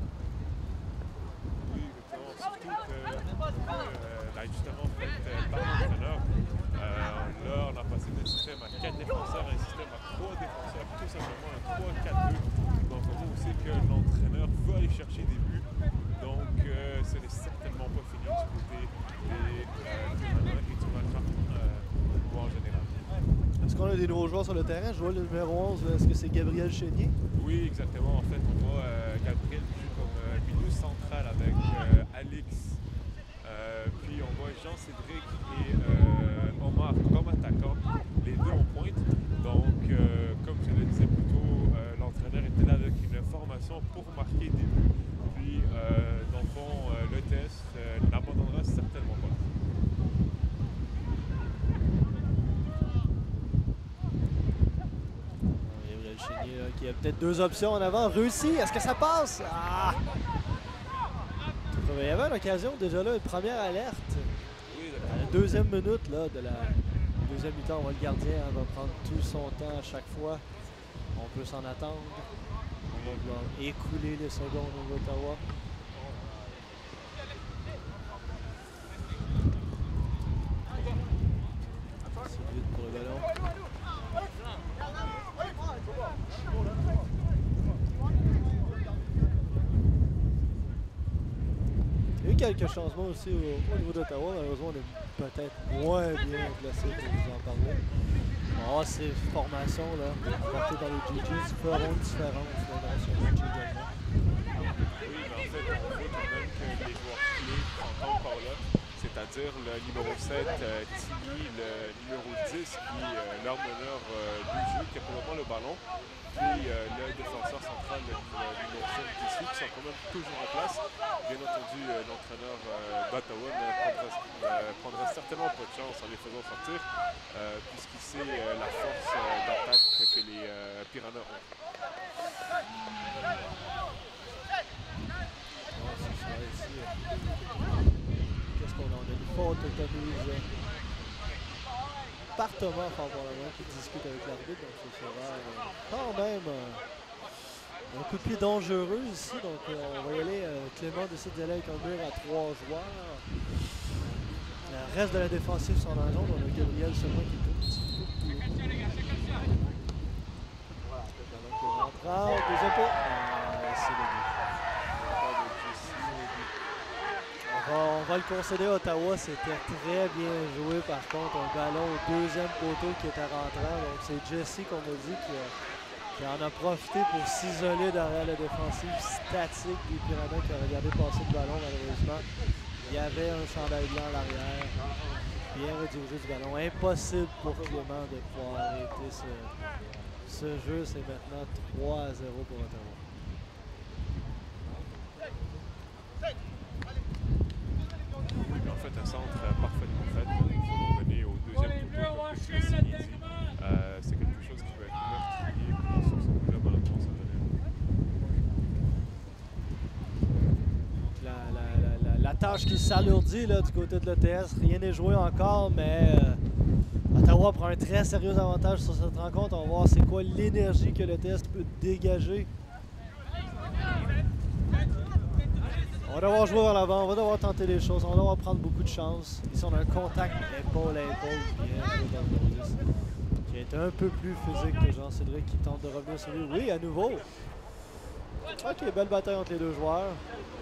Oui, exactement. Surtout que, euh, là, justement, fait, euh, par l'entraîneur, euh, là, on a passé d'un système à quatre défenseurs à un système à trois défenseurs, tout simplement un trois quatre deux. Donc, on voit aussi que l'entraîneur veut aller chercher des buts. Donc, euh, ce n'est certainement pas fini du côté des Tyrannins et du match euh, en général. Est-ce qu'on a des nouveaux joueurs sur le terrain? Joueur le numéro onze, est-ce que c'est Gabriel Chénier? Oui, exactement. En fait, on voit euh, Gabriel qui joue comme euh, milieu central avec euh, Alex, euh, Euh, puis on voit Jean-Cédric et euh, Omar comme attaquants, les deux en pointe. Donc, euh, comme je le disais plus tôt, euh, l'entraîneur était là avec une formation pour marquer des buts. Puis, euh, dans le fond, euh, l'E T S euh, n'abandonnera certainement pas. Gabriel Chénier là, qui a peut-être deux options en avant. Réussi. Est-ce que ça passe? Ah! Il y avait l'occasion déjà là, une première alerte. À la deuxième minute là, de la deuxième mi-temps, on voit le gardien hein, va prendre tout son temps à chaque fois. On peut s'en attendre. On va vouloir écouler les secondes au Ottawa. C'est vite pour le ballon. Il y a eu quelques changements aussi au, au niveau d'Ottawa. Malheureusement, on est peut-être moins bien placé pour vous en parler. Oh, ces formations-là, portées par les G Gs, feront une différence là, dans ce match également. Oui, mais en fait, on voit quand même que les joueurs clés sont encore là. C'est-à-dire le numéro sept, euh, Timmy, le numéro dix, qui est euh, leur meneur euh, du jeu, qui a probablement le ballon. Puis euh, le défenseur central, le, le numéro sept, ici, qui sont quand même toujours en place. Bien entendu, euh, l'entraîneur euh, d'Ottawa ne prendra, euh, prendra certainement pas de chance en les faisant sortir, euh, puisqu'il sait euh, la force euh, d'attaque que les euh, Piranhas ont. Qu'est-ce qu'on a? On a une faute commise par Thomas fort probablement qui discute avec l'arbitre. Donc ce sera euh, quand même euh, un coup de pied dangereux ici. Donc euh, on va y aller. Euh, Clément décide d'y aller avec un mur à trois joueurs. Le reste de la défensive sont dans la zone. On a Gabriel seulement qui est un petit peu plus haut. Voilà, rentrant, deuxième pas. Ah, c'est le but. On va, on va le concéder à Ottawa, c'était très bien joué par contre, un ballon au deuxième poteau qui était rentrant, donc c'est Jesse qu'on m'a dit qui, a, qui en a profité pour s'isoler derrière la défensive statique des Piranhas qui a regardé passer le ballon malheureusement. Il y avait un chandail blanc à l'arrière, bien redirigé du ballon, impossible pour Clément de pouvoir arrêter ce, ce jeu, c'est maintenant trois à zéro pour Ottawa. En fait, un centre parfaitement fait. Il faut revenir au deuxième poteau, comme Christy dit. Euh, c'est quelque chose qui peut être meurtrier. Puis sur ce coup-là, malheureusement, ça donnait. La, la, la, la, la tâche qui s'alourdit là, du côté de l'E T S, rien n'est joué encore, mais euh, Ottawa prend un très sérieux avantage sur cette rencontre. On va voir c'est quoi l'énergie que l'E T S peut dégager. On va devoir jouer vers l'avant, on va devoir tenter les choses, on va devoir prendre beaucoup de chance. Ici, on a un contact épaule à épaule bien qui est un peu plus physique que Jean-Cédric qui tente de revenir sur lui. Oui, à nouveau. Ok, belle bataille entre les deux joueurs.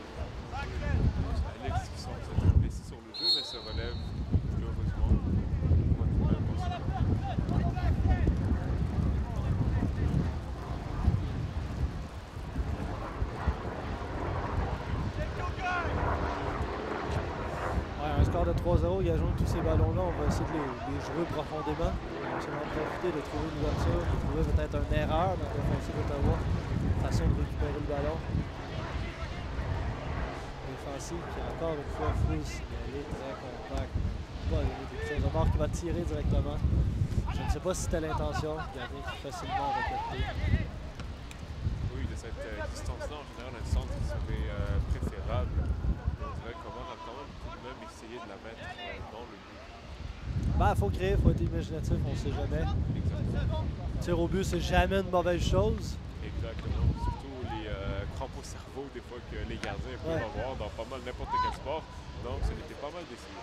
Alex qui sont peut-être blessés sur le jeu, mais se relève heureusement. Un score de trois zéro, gageons tous ces ballons-là, on va essayer de les, les jouer profondément. On va seulement profiter de trouver une ouverture, de trouver peut-être une erreur dans la défensive d'Ottawa. Façon de récupérer le ballon. Défensive qui encore une fois full signalé, très compact. Pas quelque chose de mort qui va tirer directement. Je ne sais pas si c'était l'intention. Le gardien qui facilement va capter. Oui, de cette euh, distance-là, en général, un centre serait euh, préférable. On dirait comment on a quand même tout de même essayé de la mettre euh, dans le but. Ben, il faut créer, il faut être imaginatif, on ne sait jamais. Exactement. Tir au but, c'est jamais une mauvaise chose. Exactement. Surtout les euh, crampes au cerveau, des fois, que les gardiens peuvent Ouais. avoir dans pas mal n'importe quel sport. Donc, ça n'était pas mal d'essayer.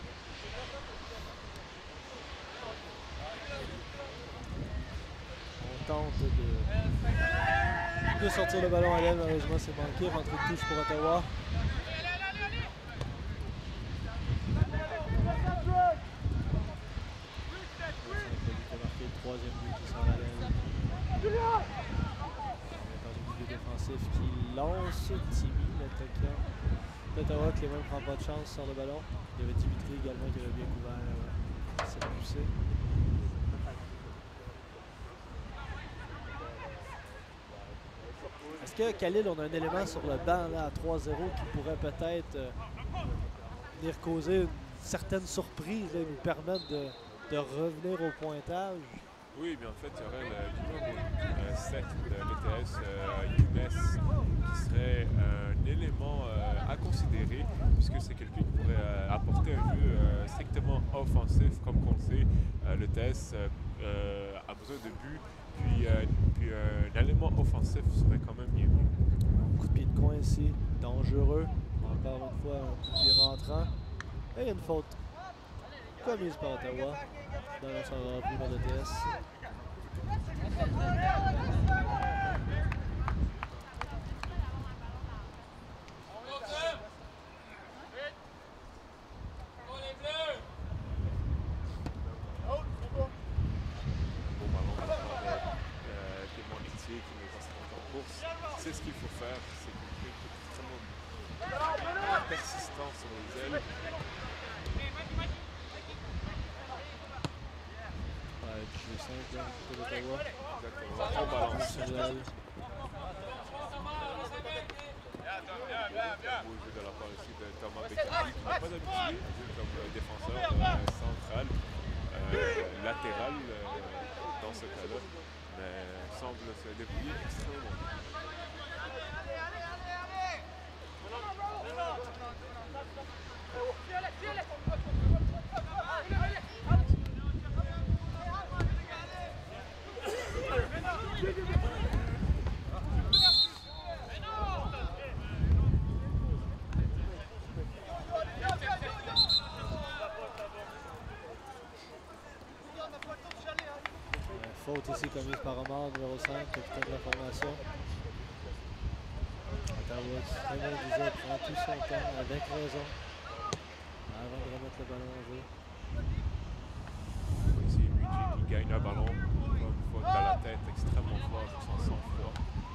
On tente de, de sortir le ballon à l'aile, malheureusement c'est manqué. Rentrée de touche pour Ottawa. Il a marqué le troisième but qui sort à l'aile. Par le milieu défensif qui lance Timmy, l'attaquant D'Ottawa, Clément ne prend pas de chance sur le ballon. Il y avait Dimitri également qui avait bien couvert euh, cette poussée. Est-ce que Khalil, on a un élément sur le banc là, à trois zéro qui pourrait peut-être euh, venir causer une certaine surprise, là, nous permettre de, de revenir au pointage? Oui, bien en fait, il y aurait le numéro sept de l'E T S, euh, Younes, qui serait un élément euh, à considérer, puisque c'est quelqu'un qui pourrait euh, apporter un jeu euh, strictement offensif, comme on le sait. Euh, L'E T S euh, a besoin de buts, puis, euh, puis euh, un élément offensif serait quand même bien vu. Coup de pied de coin ici, dangereux. Encore une fois, un coup de pied rentrant. Et il y a une faute commise par Ottawa. Ballon s'en va plus dans l'E T S. C'est ce qu'il faut faire, c'est extrêmement persistant sur les ailes. Ouais, jeu simple là, côté d'Ottawa. Exactement, on balance sur l'aile. Beau jeu de la part ici de Thomas Bécami, qui n'est pas habitué à jouer comme défenseur euh, central, euh, latéral euh, dans ce cas-là, mais semble se débrouiller extrêmement bien. Faute ici commise par Omar, numéro cinq, capitaine de la formation. Ottawa, comme on disait, prend tout son temps, avec raison, avant de remettre le ballon en jeu. Ici, Luigi qui gagne un ballon, une faute dans la tête, extrêmement fort, sans sang-froid.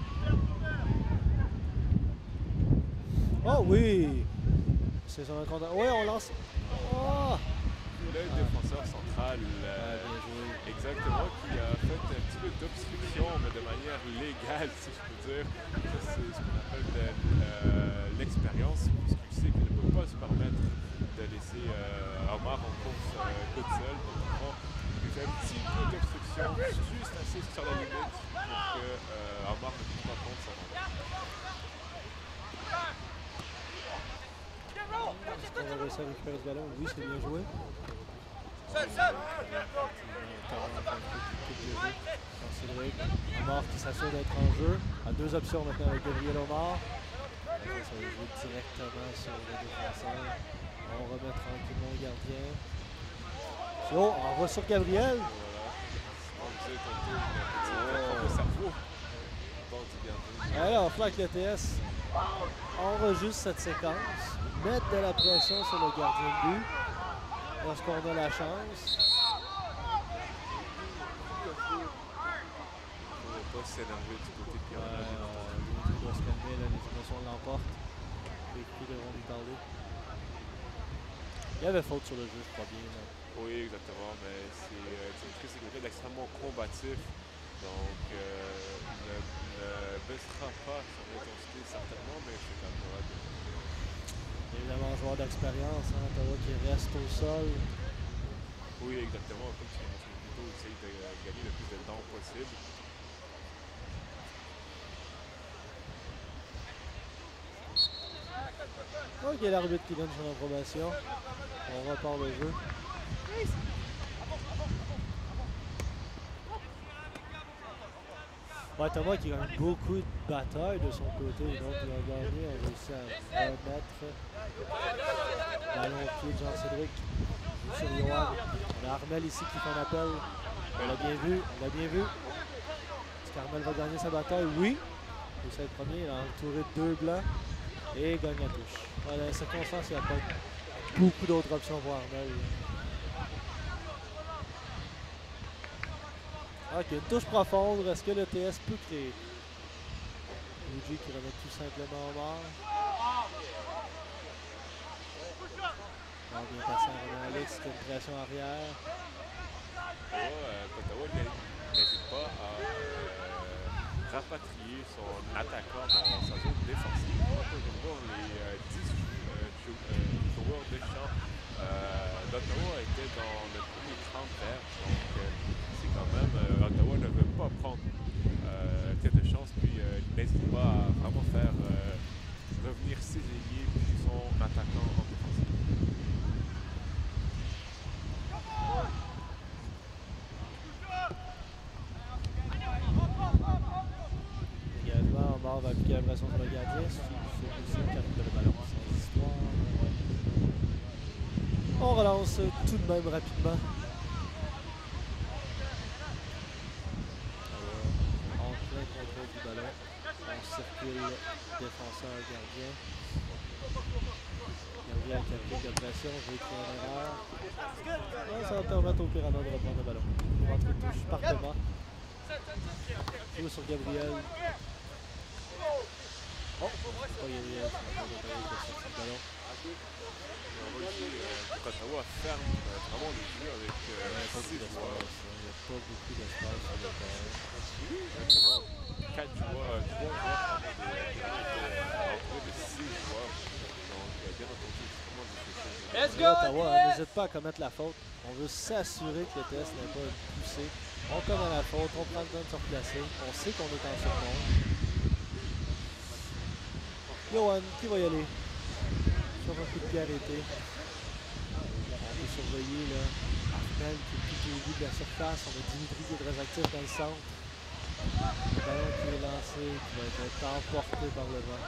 Oh oui! C'est son incontournable. Oui, on lance. Oh! Le défenseur central, euh, ah, exactement, qui a fait un petit peu d'obstruction, mais de manière légale, si je peux dire. Ça, c'est ce qu'on appelle euh, l'expérience, puisqu'il sait qu'il ne peut pas se permettre de laisser euh, Omar en course euh, toute seule. Donc, il fait un petit peu d'obstruction, juste assez sur la limite, pour que euh, Omar ne puisse pas prendre sa main. Est-ce qu'on va réussir à récupérer ce ballon? Oui, c'est bien joué. Omar qui s'assure d'être en jeu. A deux options maintenant avec Gabriel Omar. Ça va jouer directement sur le défenseur. On remet tranquillement le gardien. Oh, on va sur Gabriel. Alors, Flac le T S enregistre cette séquence. Mettre de la pression sur le gardien de but lorsqu'on a la chance. Il ne faut pas s'énerver du côté de Piranha. Euh, il doit se calmer, là, les émotions l'emportent. Les filles devront lui parler. Il y avait faute sur le jeu, je crois bien. Là. Oui, exactement, mais c'est Dimitri, c'est quelqu'un d'extrêmement combatif. Donc, euh, il ne, ne baissera pas son intensité certainement, mais c'est quand même de... Évidemment, un joueur d'expérience, hein, Ottawa qui reste au sol. Oui, exactement. Comme tu l'as mentionné plus tôt, il essaye de gagner le plus de temps possible. Ok, l'arbitre qui donne son approbation. On repart le jeu. Ouais, Thomas qui gagne beaucoup de batailles de son côté, donc il a gagné, on a réussi à remettre ballon au pied de Jean-Cédric sur Yoann. On a Armel ici qui fait un appel. On l'a bien vu, on l'a bien vu. Est-ce qu'Armel va gagner sa bataille? Oui. Il essaie le premier, il a entouré de deux blancs et gagne la touche. Dans les circonstances, il n'y a pas beaucoup d'autres options pour Armel. Ok, une touche profonde. Est-ce que le T S peut créer? Luigi qui remet tout simplement en mort. On bien passé à René Alex qui a une pression arrière. Ottawa n'hésite pas à euh, rapatrier son attaquant dans sa zone défensive. On peut voir les euh, dix euh, joueurs de champ euh, d'Ottawa étaient dans le premier trente vert. Donc euh, c'est quand même, euh, Ottawa ne veut pas prendre euh, tête de chance, puis euh, il n'hésite pas à vraiment faire euh, revenir ses ailiers puis son attaquant en défensive. Également, Omar va appliquer la pression sur le gardien. Il faut aussi qu'il arrive le ballon sans histoire. On relance tout de même rapidement. En plein contrôle du ballon. On circule défenseur gardien. Gabriel qui applique la pression, j'ai écrit une erreur. Non, ça va permettre au Piranha de reprendre le ballon. Il rentre touche par Thomas. Joue sur Gabriel. Oh, c'est pas Gabriel, c'est un peu de sortir le ballon. On voit ici que Ottawa ferme euh, vraiment le jeu avec euh, Il n'y a pas six beaucoup joueurs. d'espace. Il n'y a pas beaucoup d'espace sur le terrain. Exactement. quatre joueurs, trois joueurs étaient entourés de six joueurs. Donc, euh, bien entendu, c'est vraiment difficile. Let's go, Ottawa, hein, n'hésite pas à commettre la faute. On veut s'assurer que le test n'est pas poussé. On commet la faute, on prend le temps de se replacer. On sait qu'on est en surnombre. Yohan, qui va y aller? Sur un coup de pied arrêté. On peut surveiller là. Armel qui est tout au bout de la surface. On a Dimitri qui est très actif dans le centre. Le ballon qui est lancé, qui va être emporté par le vent.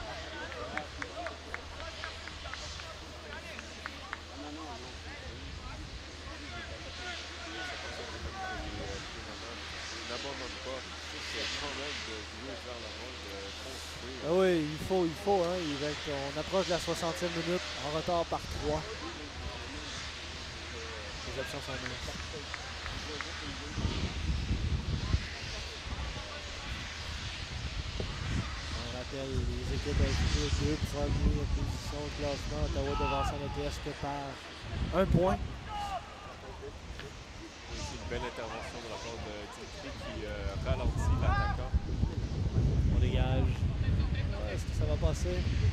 N'abandonne pas, c'est quand même de jouer vers l'avant, de construire. Ah oui, il faut, il faut. Hein. Il va être, on approche de la soixantième minute, en retard par trois. Les options sont minces. On rappelle, les équipes ont joué deux premiers en position au classement. Ottawa devançant le T S que par un point. C'est une belle intervention de la part de Dimitri qui euh, ralentit l'attaquant. On dégage. Ouais, est-ce que ça va passer?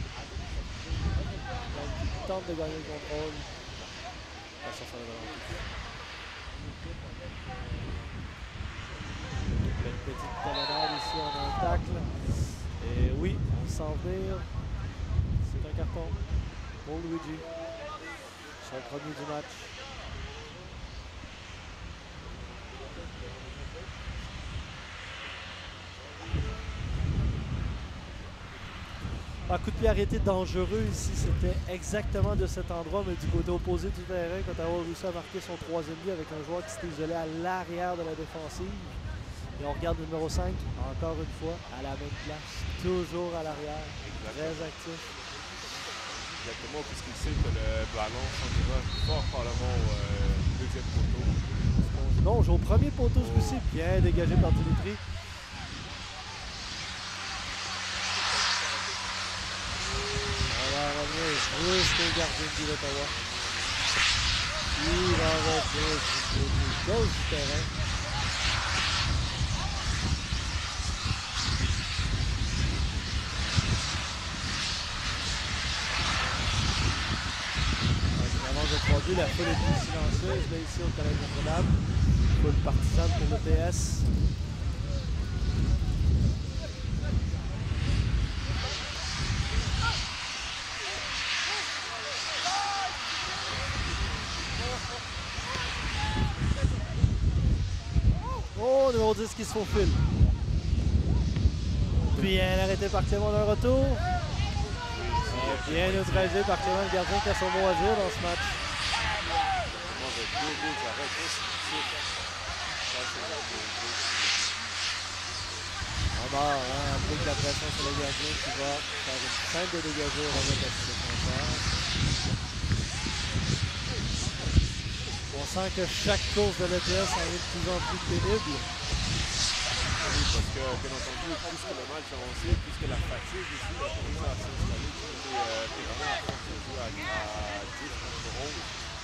Donc, il tente de gagner le contrôle. Attention sur le ballon. Une petite talonnade ici, on a un tacle. Et oui, on sent venir. C'est un carton pour Luigi. Sur le premier du match. Un coup de pied arrêté dangereux ici, c'était exactement de cet endroit, mais du côté opposé du terrain, quand Ottawa a réussi à marquer son troisième but avec un joueur qui s'était isolé à l'arrière de la défensive. Et on regarde le numéro cinq, encore une fois, à la même place, toujours à l'arrière, très actif. Exactement, puisqu'il sait que le ballon s'en ira fort probablement au euh, deuxième poteau. Non, joue au premier poteau ce coup-ci, bien dégagé par Dimitri. Jusqu'au gardien de l'Ottawa. Il va revenir du côté gauche du terrain. Avant de trois buts, la foule est plus silencieuse là ici au Collège Notre-Dame. Foule partisane pour le T S. Oh, numéro dix qui se faufile. Bien arrêté par Clément d'un retour. Et bien neutralisé par Clément, le gardien qui a son mot à dire dans ce match. Omar hein, applique la pression sur le gardien qui va faire une feinte de dégager et remettre à ses défenseurs. On sent que chaque course de l'E T S est de plus en plus pénible. Oui, parce que, bien entendu, plus que le match avancé, plus que la fatigue ici, a commencé à s'installer. Du côté Piranha, à force de jouer à dix contre onze,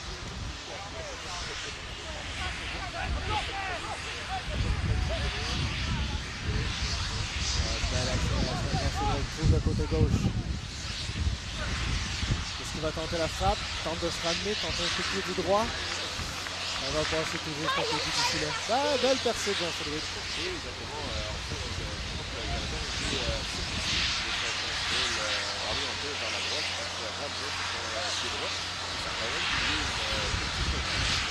Trouve le côté gauche. Est-ce qu'il va tenter la frappe? Tente de se ramener, tente un coup de pied du droit. On va passer tout juste à côté du filet. Ah, belle percée de Jean-Frédéric. Oui, exactement. Euh, en fait, je pense que le gardien aussi euh, orienté vers la droite, parce que la droite c'est son pied droit. Ça permet de créer une petite position.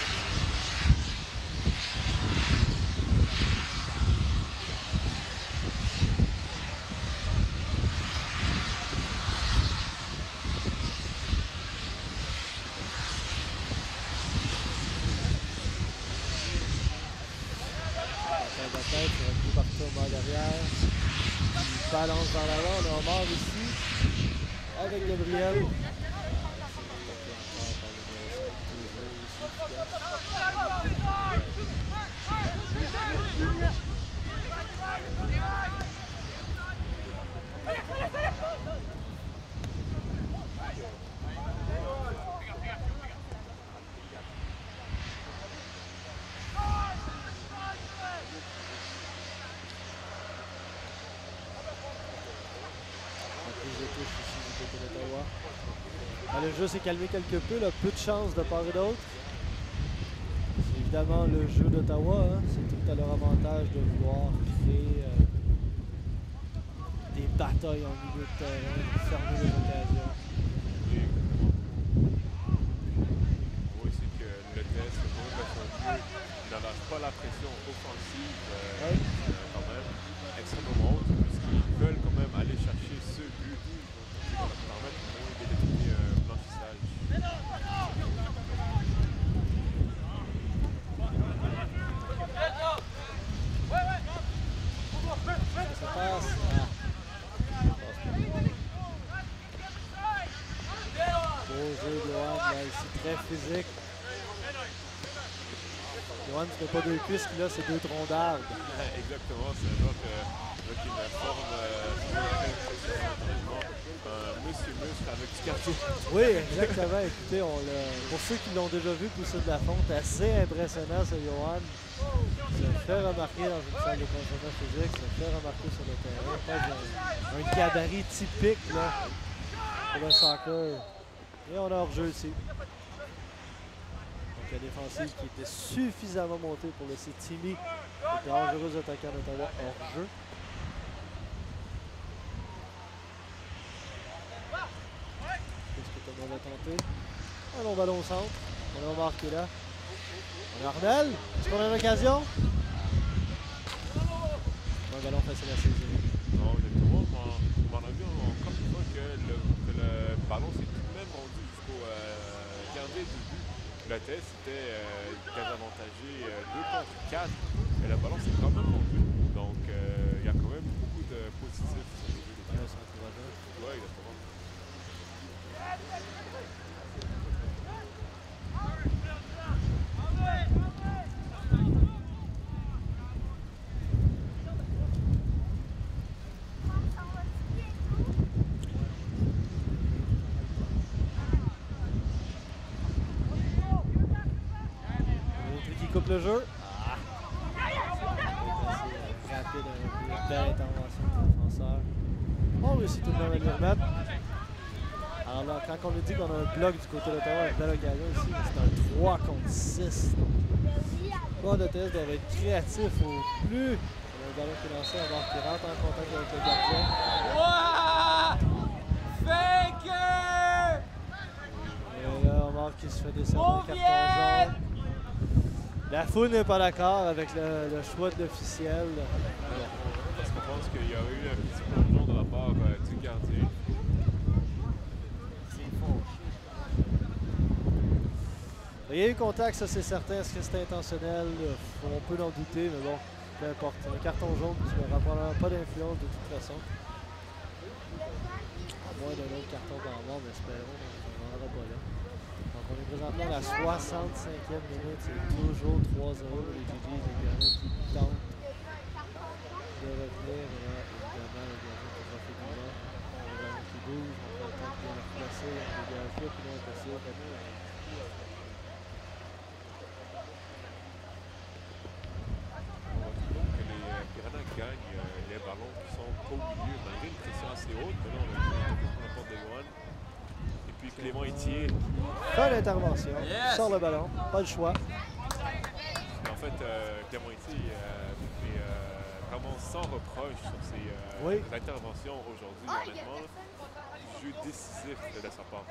Balance vers l'avant, on a Omar ici avec Gabriel. Le jeu s'est calmé quelque peu, là, peu de chance de part et d'autre. C'est évidemment le jeu d'Ottawa, hein. C'est tout à leur avantage de vouloir créer euh, des batailles en milieu de terrain, de fermer les occasions. Oui, c'est que le test, quand même, son jeu n'enlève pas la pression offensive, euh, ouais. euh, quand même, extrêmement haute, puisqu'ils veulent quand même aller chercher ce but. Donc, ça va leur permettre de déterminer un blanchissage. Ça passe. Ah. Beau jeu de Johan, là, ici très physique. Johan, ce n'est pas deux cuisses qu'il a, c'est deux troncs d'arbre. Exactement, c'est un autre euh, qui une forme euh, un monsieur muscle avec du quartier. Oui, exactement. Écoutez, on pour ceux qui l'ont déjà vu pousser de la fonte, assez impressionnant ce Johan. Se fait remarquer dans une salle de conditionnement physique, se fait remarquer sur le terrain. Un, un gabarit typique là, pour le soccer. Et on a hors-jeu ici. Donc la défensive qui était suffisamment montée pour laisser Timmy, le dangereux attaquant d'Ottawa, hors-jeu. Qu'est-ce que Thomas va tenter? Un long ballon au centre. On a Omar qui est là. On a Armel. Est-ce qu'on a une occasion? Un ballon facile à saisir. Non, honnêtement, on m'en a vu encore une fois que le, que le ballon s'est tout de même rendu jusqu'au euh, gardien du but. Le test était euh, désavantagé euh, deux contre quatre. Et le ballon s'est quand même rendu. Donc, euh, il y a quand même beaucoup de positifs sur le jeu. Ouais, c'est encourageant. Ouais, exactement. Coupe le jeu. Ah. C'est rapide, une belle intervention du défenseur. On réussit tout de même à le remettre. Alors là, quand on nous dit qu'on a un bloc du côté de l'Ottawa, une belle occasion ici, c'est un trois contre six. Pas de test doivent être créatif au plus. On a un ballon qui est lancé, alors qui rentre en contact avec le gardien. Wow! Faker! Et là, Omar qui se fait descendre un carton jaune. La foule n'est pas d'accord avec le, le choix de l'officiel. Parce qu'on pense qu'il y a eu un petit plongeon de la part euh, du gardien. C'est faux. Il y a eu contact, ça c'est certain. Est-ce que c'était intentionnel? On peut en douter, mais bon, peu importe. Un carton jaune qui n'aura probablement pas d'influence de toute façon. À moins d'un autre carton dans le monde, mais espérons, on n'en aura pas là. Donc on est présentement à la soixante-cinquième minute, c'est toujours trois zéro pour les G Gs, le gardien qui tente de revenir, et là, évidemment, le gardien qui va faire du vent, le gardien qui bouge, on peut attendre bien le replacer, on dégage le plus loin possible. ballons qui sont pas au milieu, malgré une pression assez haute. Mais là, on a vu la porte de Johan. Et puis Clément Etier. Fait l'intervention. Yes. Sort le ballon. Pas le choix. En fait, euh, Clément Etier euh, est euh, vraiment sans reproche sur ses euh, Oui. interventions aujourd'hui, honnêtement. Jeu décisif de sa part.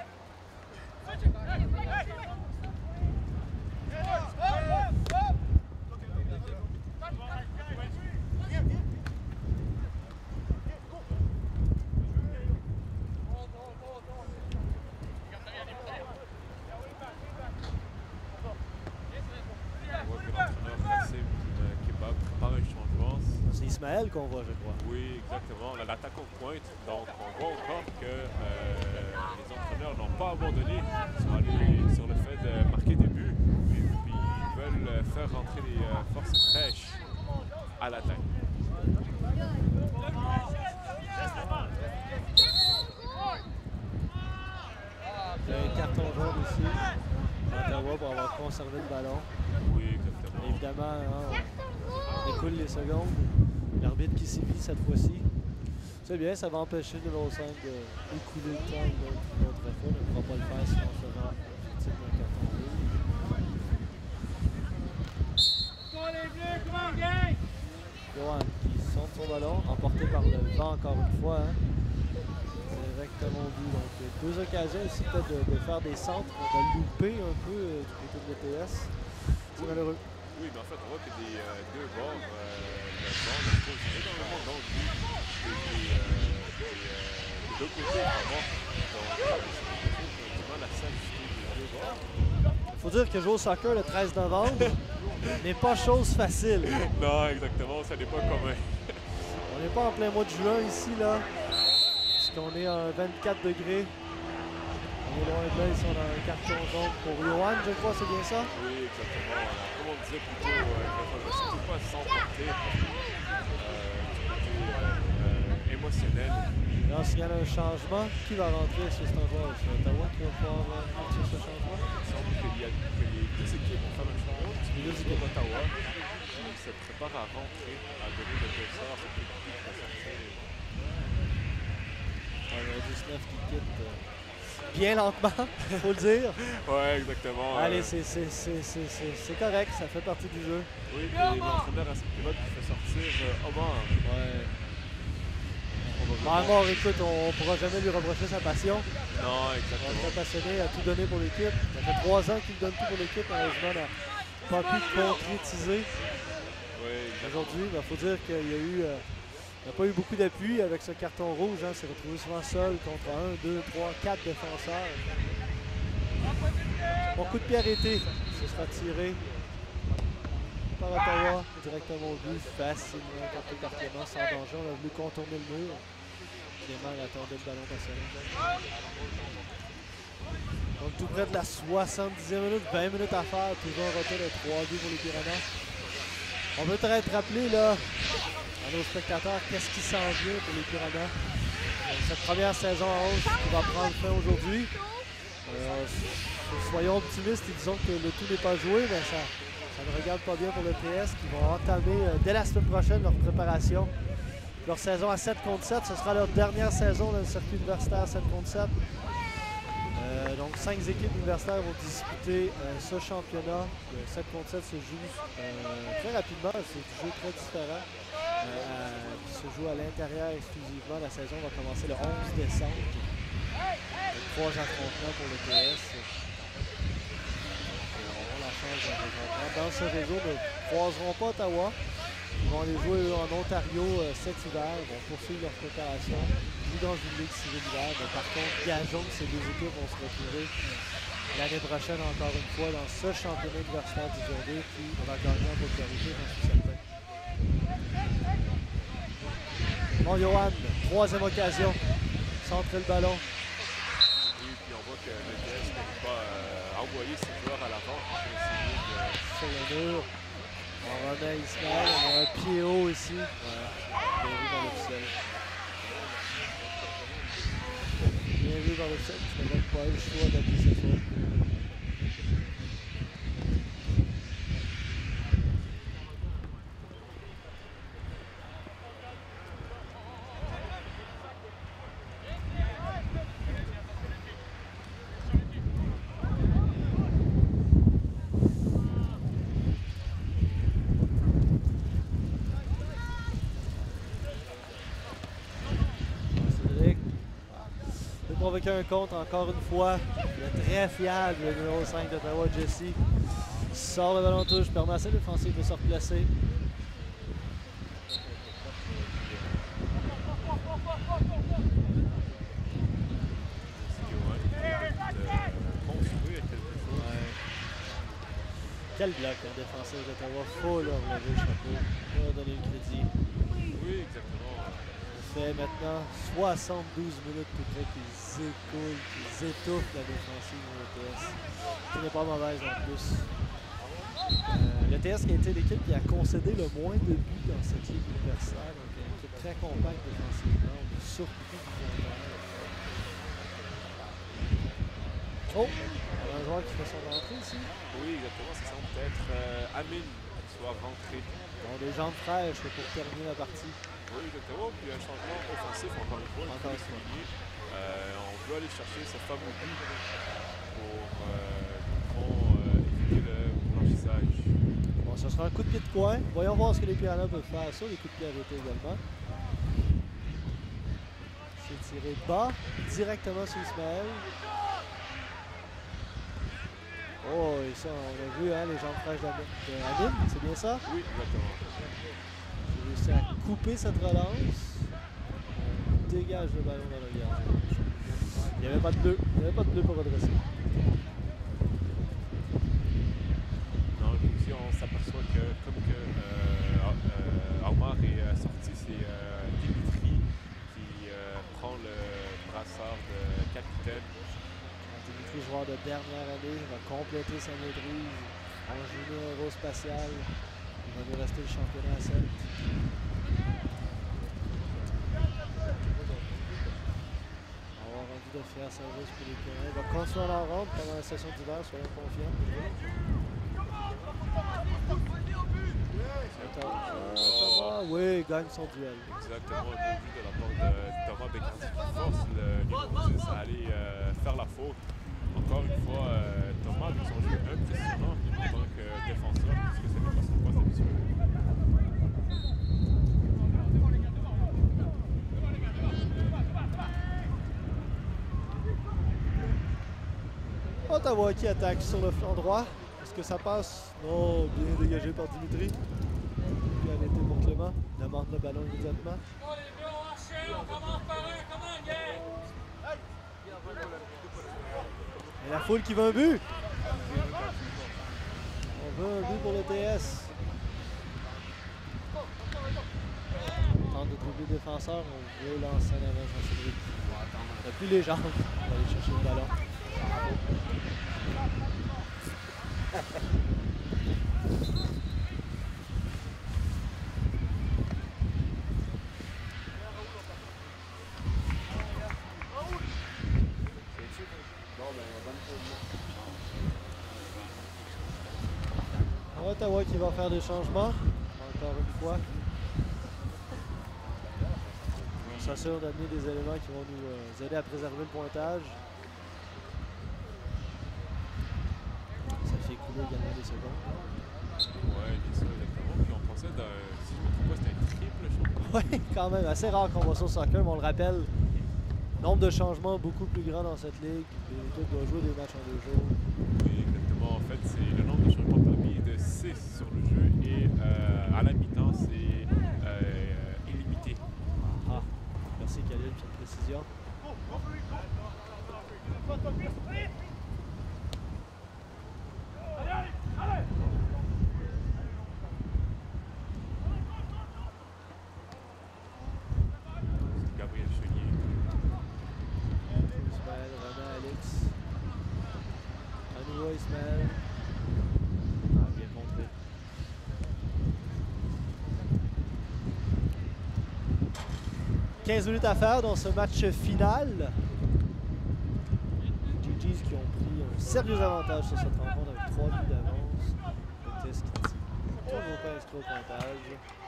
C'est Ismaël qu'on voit, je crois. Oui, exactement. On a l'attaque aux pointes. Donc, on voit encore que euh, les entraîneurs n'ont pas abandonné sur, aller, sur le fait de marquer des buts. Et puis, ils veulent faire rentrer les euh, forces fraîches à l'attaque. Il y a un carton jaune ici. Ottawa pour avoir conservé le ballon. Oui, exactement. Évidemment, hein, on écoule les secondes. L'arbitre qui sévit cette fois-ci. C'est bien, ça va empêcher de cinq d'écouler le temps une autre fois. On ne pourra pas le faire sinon on sera effectivement un carton rouge. Johan qui centre son ballon, emporté par le vent encore une fois. Hein. Directement au but. Donc deux occasions ici peut-être de, de faire des centres. On va louper un peu euh, du côté de l'E T S. C'est malheureux. Oui, mais en fait, on voit que des euh, deux bords, euh, le bord, on pose énormément d'enjeux des, des, euh, des, euh, des deux côtés, vraiment. Donc, c'est vraiment la sagité des deux bords. Il faut dire que jouer au soccer le treize novembre n'est pas chose facile. Non, exactement, ça n'est pas commun. On n'est pas en plein mois de juin ici, là. Puisqu'on est à vingt-quatre degrés. On est loin de là, ils sont dans un carton jaune pour Johan, je crois, c'est bien ça? Oui, exactement. Comme on disait plutôt, euh, il ne faut surtout pas s'emporter euh, du côté euh, euh, émotionnel. Là, on signale un changement. Qui va rentrer sur cet endroit? C'est Ottawa qui va pouvoir rentrer ce changement? Il semble qu'il y a que les deux équipes vont faire un changement. Les deux équipes d'Ottawa qui se préparent à rentrer, à donner le deux sort à cette équipe qui va sortir. Alors, dix-neuf qui quitte euh, bien lentement, il faut le dire. Oui, exactement. Allez, euh, c'est correct, ça fait partie du jeu. Oui, et l'entraîneur à ce pilote qui fait sortir euh, Omar. Ouais. Omar, écoute, on ne pourra jamais lui reprocher sa passion. Non, Il est exactement. très passionné, à tout donner pour l'équipe. Ça fait trois ans qu'il donne tout pour l'équipe, malheureusement, n'a pas pu concrétiser. Oui, Aujourd'hui, il faut dire qu'il y a eu, euh, il n'a pas eu beaucoup d'appui avec ce carton rouge. Hein, s'est retrouvé souvent seul contre un, deux, trois, quatre défenseurs. Bon coup de pied arrêté. Ce sera tiré par Ottawa directement au but, facilement contre Clément, sans danger. On a voulu contourner le mur. Clément attendait le ballon passionné. Donc tout près de la soixante-dixième minute, vingt minutes à faire, toujours un retour de trois buts pour les Piranhas. On veut peut-être rappeler là, à nos spectateurs qu'est-ce qui s'en vient pour les Piranhas. Donc, cette première saison à onze qui va prendre fin aujourd'hui. Euh, soyons optimistes et disons que le tout n'est pas joué, mais ça, ça ne regarde pas bien pour le T S qui vont entamer euh, dès la semaine prochaine leur préparation. Leur saison à sept contre sept, ce sera leur dernière saison dans le circuit universitaire sept contre sept. Euh, donc cinq équipes universitaires vont disputer euh, ce championnat. Le sept contre sept se joue euh, très rapidement, c'est un jeu très différent. Euh, qui se joue à l'intérieur exclusivement. La saison va commencer le onze décembre. Donc, trois affrontements pour le T S. Ils auront la chance de rencontrer. Dans ce réseau, ils ne croiseront pas Ottawa. Ils vont aller jouer eux, en Ontario euh, cet hiver. Ils vont poursuivre leur préparation. Jouer dans une ligue civile d'hiver. Par contre, gageons que ces deux équipes vont se retrouver l'année prochaine encore une fois dans ce championnat universitaire d'aujourd'hui qui va gagner en popularité, j'en suis certain. Bon, Johan, troisième occasion. Centrer le ballon. Oui, puis on voit que le T S n'arrive pas à envoyer ses joueurs à l'avant. Sur le mur. On remet Ismaël. On a un pied haut ici. Ouais. Bien vu dans l'officiel. Bien vu dans l'officiel. Je n'ai même pas eu le choix d'appuyer cette fois. provoquer un contre encore une fois. Le très fiable, le numéro cinq d'Ottawa, Jesse. Sort le ballon touche, permet à sa défensive de se replacer. Quel bloc, le défenseur d'Ottawa. Faut leur lever le chapeau. Faut leur donner le crédit. Oui, exactement. Ça fait maintenant soixante-douze minutes tout près qu'ils écoulent, qu'ils étouffent la défensive de l'E T S. Ce n'est pas mauvaise en plus. Euh, L'E T S qui a été l'équipe qui a concédé le moins de buts dans cette ligue universitaire. Donc une équipe très compacte défensivement. On est surpris du contraire. Oh! Un joueur qui fait son entrée ici. Oui, exactement. Ça semble peut-être euh, Amine qui soit rentré. Bon, des jambes fraîches pour terminer la partie. Oui, exactement. Puis un changement offensif, encore une fois. Encore une fois. Euh, on veut aller chercher ce fameux but pour euh, euh, éviter le blanchissage. Bon, ce sera un coup de pied de coin. Voyons voir ce que les Piranhas peuvent faire sur les coups de pied arrêtés également. C'est tiré bas, directement sur Ismaël. Oh, et ça, on a vu hein, les jambes fraîches d'Amine, c'est bien ça? Oui, exactement. J'ai réussi à couper cette relance. On dégage le ballon dans le gardien. Il n'y avait pas de bleu, il n'y avait pas de bleu pour redresser. Non, ici on s'aperçoit que comme que euh, euh, Omar est euh, sorti, c'est euh, Dimitri qui euh, prend le brassard de capitaine. Dimitri, joueur de dernière année, va compléter sa maîtrise en junior aérospatial. Il va nous rester le championnat à sept. On va avoir envie de faire service pour les Piranhas. Il va continuer à en rendre pendant la session d'hiver, soyons confiants. Thomas, oui, il gagne son duel. Exactement, un beau but de la part de Thomas Bécardi qui force le numéro dix à aller euh, faire la faute. Encore une fois, euh, Thomas avec son jeu impressionnant en tant que défenseur, puisque ce n'est pas son poste habituel. Ottawa qui attaque sur le flanc droit. Est-ce que ça passe? Non, bien dégagé par Dimitri. Bien arrêté pour Clément. Il amorce le ballon immédiatement. Oh les deux, on enchaîne, on commence par un, comment on gagne? Et la foule qui veut un but. On veut un but pour le T S. On tente de trouver le défenseur. On veut lancer en avant Jean-Cédric. On n'a plus les jambes. On va aller chercher le ballon. Ottawa qui va faire des changements, encore une fois. On s'assure d'amener des éléments qui vont nous euh, aider à préserver le pointage. Ça fait couler également des secondes. Ouais, bien sûr, exactement. Puis on pensait, de, si je ne me trompe pas, c'était un triple changement. Oui, quand même, assez rare qu'on va ça au soccer, mais on le rappelle. Nombre de changements beaucoup plus grand dans cette ligue. L'équipe doit jouer des matchs en deux jours. Oui, exactement. En fait, c'est le nombre de changements permis est de six sur le jeu et euh, à la mi-temps, c'est euh, illimité. Ah, merci Khalil pour cette précision. Gabriel Chenier. Ismaël, Romain, Alex. À nouveau Ismaël. Ah, bien contré. quinze minutes à faire dans ce match final. Les G Gs qui ont pris un sérieux avantage sur cette rencontre avec trois buts d'avance. Le test qui dit toujours pas inscrit au pointage.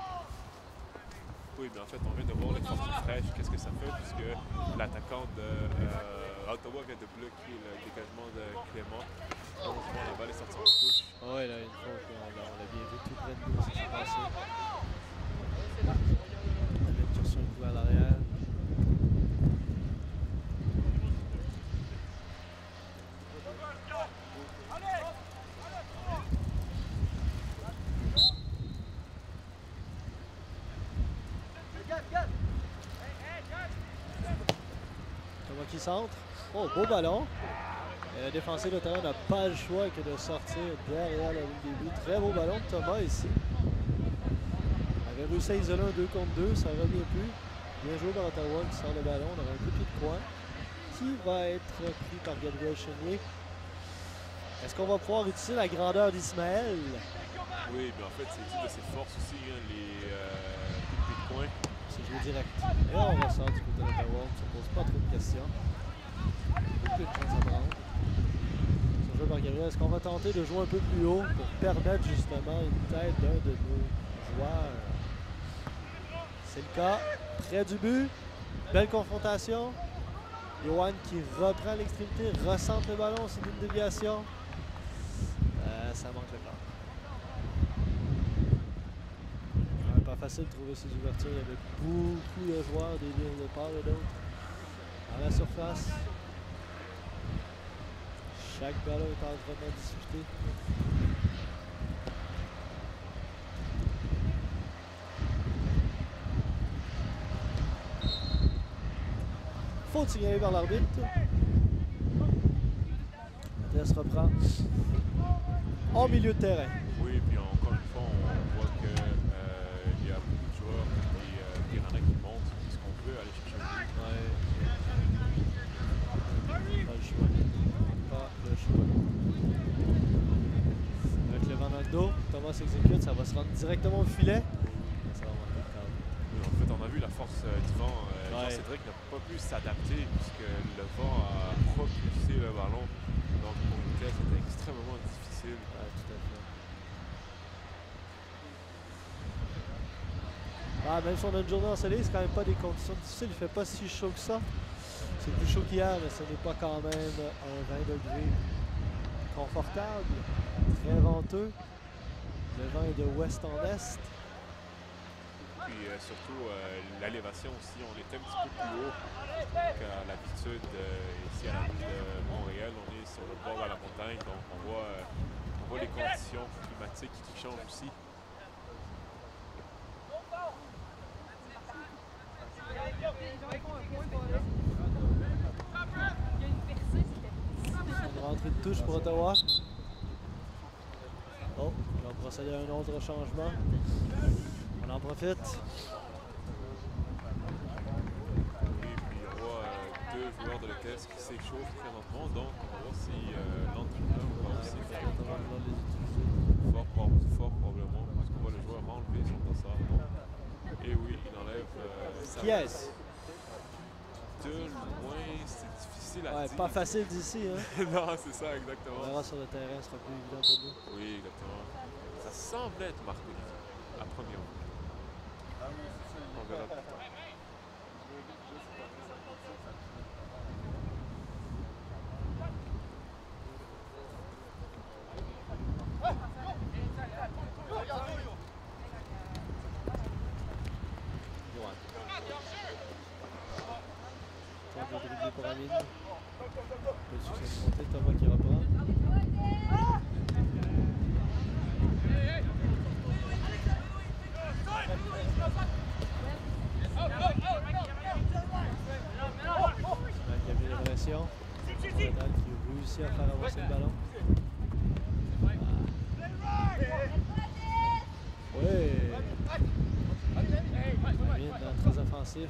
Oui, mais en fait, on vient de voir les forces fraîches. Qu'est-ce que ça fait? Puisque l'attaquant de euh, Ottawa vient de bloquer le dégagement de Clément. Heureusement, la balle est sortie en touche. Ah ouais, là, une fois qu'on l'a bien vu tout près de nous, ça s'est passé. La lecture sur le coup à l'arrière. Thomas qui centre. Oh, beau ballon. Et le défenseur de terrain n'a pas le choix que de sortir derrière la ligne des buts. Très beau ballon de Thomas ici. Il avait réussi à isoler un deux contre deux, ça revient plus. Bien joué par Ottawa qui sort le ballon. On aura un coup de pied de coin qui va être pris par Gabriel Chenier. Est-ce qu'on va pouvoir utiliser la grandeur d'Ismaël? Oui, mais en fait, c'est une de ses forces aussi, hein, les euh, coups de pied de coin. C'est joué direct. Et on ressort du côté d'Ottawa, on ne se pose pas trop de questions. Beaucoup de chance à prendre. C'est joué par Gabriel. Est-ce qu'on va tenter de jouer un peu plus haut pour permettre justement une tête d'un de nos joueurs? C'est le cas. Près du but. Belle confrontation. Yohan qui reprend l'extrémité, recentre le ballon, c'est une déviation. Euh, ça manque le corps. Ouais, pas facile de trouver ces ouvertures. Il y avait beaucoup de joueurs, des lignes de part et d'autre. À la surface. Chaque ballon est entièrement disputé. Faut signaler par l'arbitre. La se reprend en milieu de terrain. Oui, puis encore une fois, on voit qu'il euh, y a beaucoup de joueurs et euh, Piranha qui montent. Est-ce qu'on peut aller chercher un but? Ouais. Pas le choix. Pas le choix. Avec le vent dans le dos, Thomas s'exécute, ça va se rendre directement au filet. Ça va manquer le cadre. Oui, en fait, on a vu la force euh, du vent. Euh, Ouais. Jean-Cédric n'a pas pu s'adapter puisque le vent a propulsé le ballon. Donc pour une tête, c'était extrêmement difficile. Ouais, tout à fait. Ah, même si on a une journée ensoleillée, c'est quand même pas des conditions difficiles. Il fait pas si chaud que ça. C'est plus chaud qu'hier, mais ce n'est pas quand même un vingt degrés confortable. Très venteux. Le vent est de ouest en est. Puis euh, surtout euh, l'élévation aussi, on était un petit peu plus haut qu'à l'habitude euh, ici à la ville de Montréal. On est sur le bord de la montagne, donc on voit, euh, on voit les conditions climatiques qui changent aussi. Une rentrée de touche pour Ottawa. Oh, on va procéder à un autre changement. On en profite. Et puis on voit euh, deux joueurs de l'E T S qui s'échauffent présentement, donc on va voir si euh, l'entraîneur va aussi faire fort, fort, fort probablement, parce qu'on voit le joueur enlever son dossard. Et oui, il enlève euh, sa Qui est-ce? De loin, c'est difficile à Ouais, dire. pas facile d'ici, hein? Non, c'est ça, On exactement. verra sur le terrain, ce sera plus évident pour nous. Oui, exactement. Ça semble être Marc-Olivier, à première vue. On verra plus tard. Yohan. Tente de dribbler pour Amine. Peu de succès de montée, Thomas qui reprend. Il y avait une pression. Nadal qui réussit à faire avancer le ballon. Oui. Amine, très offensif.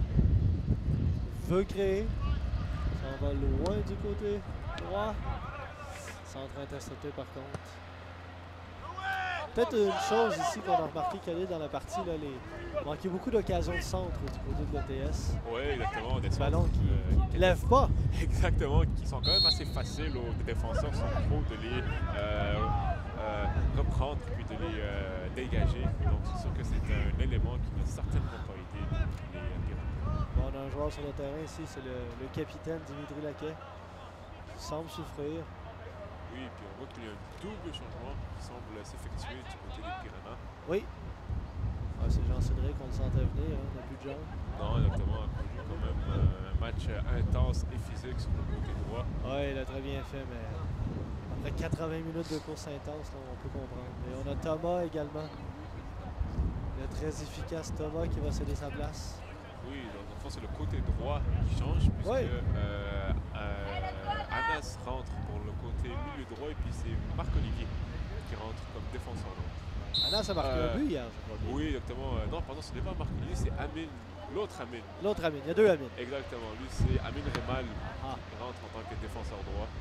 Veut créer. Ça va loin du côté droit. Centre intercepté par contre. Peut-être une chose ici qu'on a remarqué qu'elle est dans la partie, là, les... il manquait beaucoup d'occasions de centre du côté de l'E T S. Oui, exactement. Des Ballons centres, qui euh, ne lèvent pas. Exactement, qui sont quand même assez faciles aux défenseurs centraux de les euh, euh, reprendre puis de les euh, dégager. Donc c'est sûr que c'est un élément qui n'a certainement pas aidé les Piranhas. Bon, on a un joueur sur le terrain ici, c'est le, le capitaine Dimitri Laquet, qui semble souffrir. Oui, puis on voit qu'il y a un double changement qui semble s'effectuer du côté des Piranhas. Oui. Ah, c'est Jean-Cédric, on le sentait venir, hein, on n'a plus de jambes. Non, exactement. On a eu quand même euh, un match intense et physique sur le côté droit. Oui, il a très bien fait, mais après quatre-vingts minutes de course intense, là, on peut comprendre. Mais on a Thomas également. Le très efficace Thomas qui va céder sa place. Oui, donc fond, c'est le côté droit qui change, puisque Ouais. euh, euh, Anas rentre pour le côté milieu droit, et puis c'est Marc-Olivier qui rentre comme défenseur droit. Anas a marqué Euh, un but hier, je crois bien. Oui, exactement. Euh, non, pardon, ce n'est pas Marc-Olivier, c'est Amin, l'autre Amin. L'autre Amine, il y a deux Amine. Exactement, lui c'est Amin Remal Ah. qui rentre en tant que défenseur droit.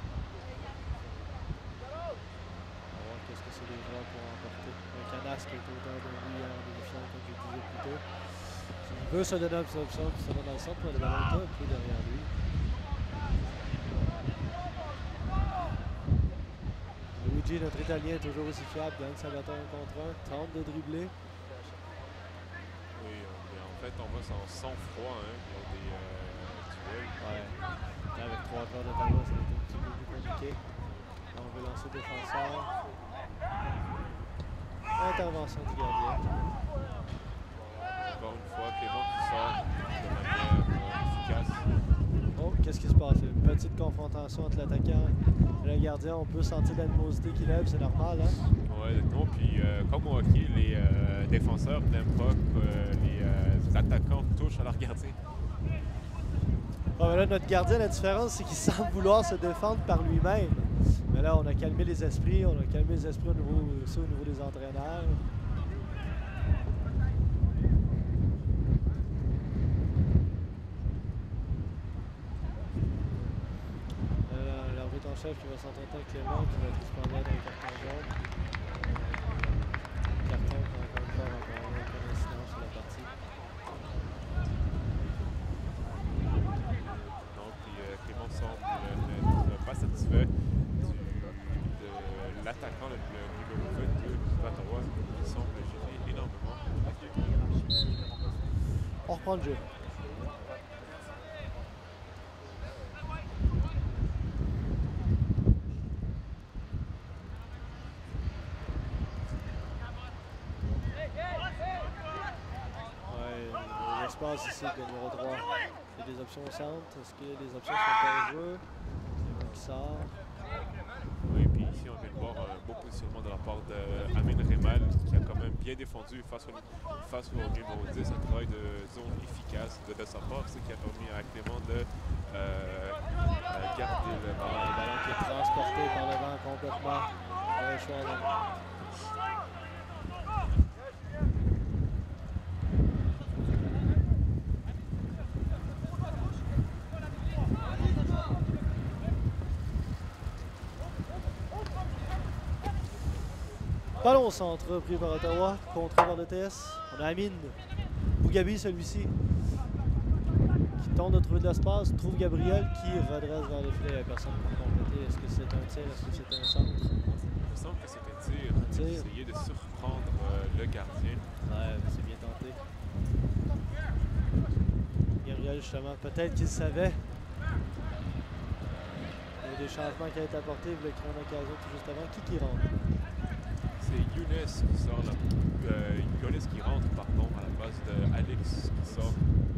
On va voir qu'est-ce que c'est les joueurs pour emporter. Un Canas qui est auteur de lui hier en demi-finale, comme je le disais plus tôt. Il veut se donner une option, puis ça va dans le centre, pour le ballon est un peu derrière lui. Luigi, notre Italien, est toujours aussi fiable, gagne sa bataille un contre un, tente de dribbler. Oui, euh, mais en fait, on va sans sang-froid hein, lors des euh, duels. Ouais. Là, avec trois quarts d'Ottawa, ça va être un petit peu plus compliqué. Là, on veut lancer défenseur. Intervention du gardien. Encore une fois, Clément qui sort de manière euh, efficace. Oh, qu'est-ce qui se passe? Une petite confrontation entre l'attaquant et le gardien. On peut sentir l'animosité qui lève, c'est normal, hein? Ouais, exactement. Puis, euh, comme au hockey, les euh, défenseurs n'aiment pas que euh, les euh, attaquants touchent à leur gardien. Bon, ben là, notre gardien, la différence, c'est qu'il semble vouloir se défendre par lui-même. Mais là, on a calmé les esprits. On a calmé les esprits au niveau, aussi au niveau des entraîneurs. Euh, L'arbitre en chef qui va s'entendre avec Clément, qui va être suspendu dans le carton jaune. Carton qui a encore une fois encore aucun incident sur la partie. Donc, puis, euh, Clément semble n'être pas satisfait du, de l'attaquant, le, le numéro vingt-deux d'Ottawa, qui semble gêner énormément. On reprend le jeu. Ouais, l'espace ici, le numéro trois. Il y a des options au centre. Est-ce que les options sont en jeu? C'est bon qui sort. Oui, puis ici, on vient de voir un beau positionnement de la part d'Amin Remal, qui a quand même bien défendu face au, face au numéro dix, un travail de zone efficace de, de sa part, ce qui a permis à Clément de euh, euh, garder le Ah, ballon. le ballon qui est transporté par le vent complètement. Ouais, choix Ballon au centre, pris par Ottawa, contré par le T S. On a Amine Bougabi, celui-ci, qui tente de trouver de l'espace, trouve Gabriel qui redresse vers le filet. Il n'y a personne pour compléter. Est-ce que c'est un tir? Est-ce que c'est un centre? Il me semble que c'est un tir, Un tir. essayer de surprendre euh, le gardien. Ouais, c'est bien tenté. Gabriel, justement, peut-être qu'il savait. Il y a des changements qui ont été apportés. Il voulait créer une occasion tout juste avant. Qui qui rentre? C'est Younes qui sort, la, euh, Younes qui rentre, pardon, à la place de Alex qui sort.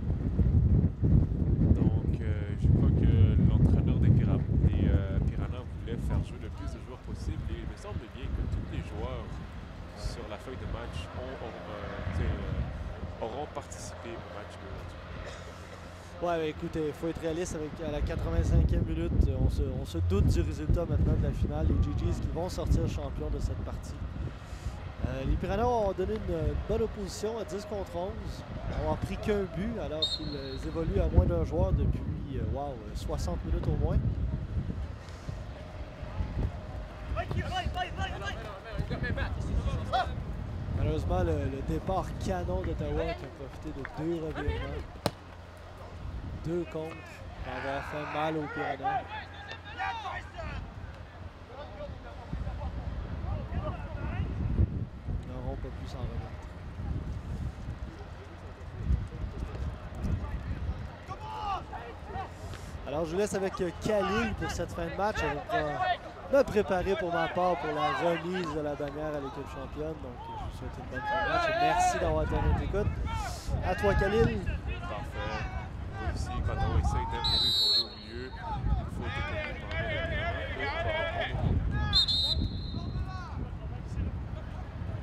Donc, euh, je crois que l'entraîneur des, Pira des euh, Piranhas voulait faire jouer le plus de joueurs possible et il me semble bien que tous les joueurs sur la feuille de match ont, ont, euh, euh, auront participé au match d'aujourd'hui. Ouais, mais écoutez, il faut être réaliste avec à la quatre-vingt-cinquième minute. On se, on se doute du résultat maintenant de la finale. Les G Gs qui vont sortir champions de cette partie. Euh, les Piranhas ont donné une, une bonne opposition à dix contre onze. Ils n'ont pris qu'un but alors qu'ils euh, évoluent à moins d'un joueur depuis euh, wow, soixante minutes au moins. Malheureusement, le, le départ canon d'Ottawa qui a profité de deux revirements. Deux contre pour avoir fait mal aux Piranhas. Ils n'auront pas pu s'en remettre. Alors je vous laisse avec Khalil pour cette fin de match. Je vais me préparer pour ma part pour la remise de la bannière à l'équipe championne. Donc je vous souhaite une bonne fin de match et merci d'avoir été à notre écoute. À toi Khalil. Parfait. Ici, quand on essaye d'imposer son jeu au milieu, il faut détenir par le et on va reprendre.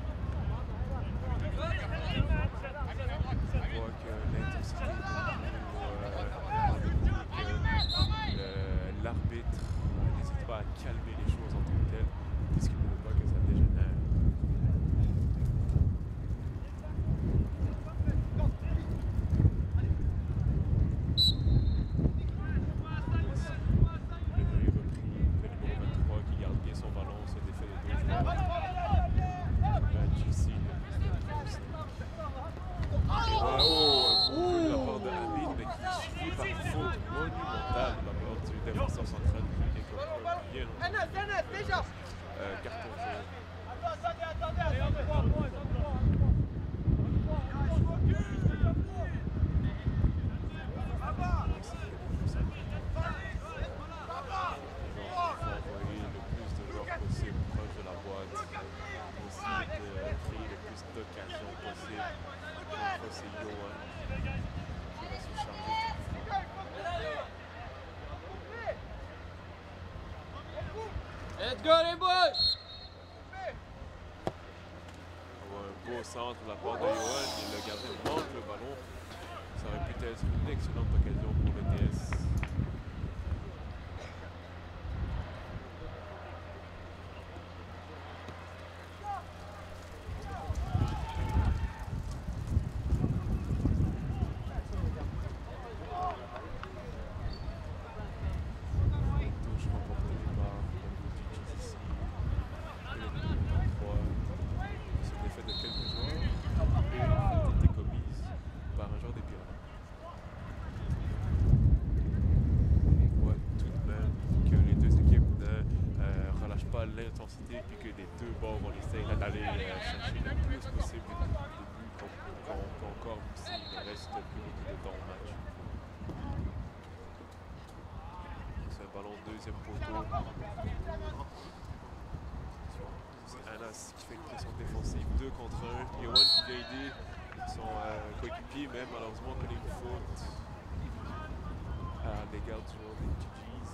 On voit que l'intensité est Let's go les boys! On voit un beau centre de la part de Johan et le gardien manque le ballon. Ça aurait pu être une excellente occasion pour le T S. L'intensité puis que les deux bords vont essayer d'aller euh, chercher le plus possible de buts qu'on peut encore aussi il reste plus beaucoup de temps au match. C'est un ballon deuxième poteau. C'est Anas qui fait une pression défensive deux contre un. Yohan qui vient aider son euh, coéquipier mais malheureusement connaît une faute à l'égard du joueur des G Gs.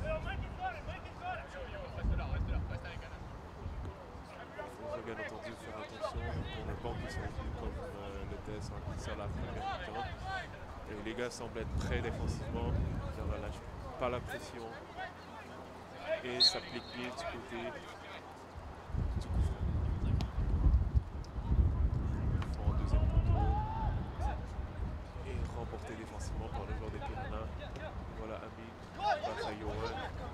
Bien entendu faire attention pour le banc qui sont venus comme euh, le T S en glissant à la première mi-temps. Et les gars semblent être prêts défensivement, ils ne relâchent pas la pression et s'appliquent bien du côté du coup franc. En deuxième poteau et remporté défensivement par le joueur des Piranhas. Voilà Amine face à Johan.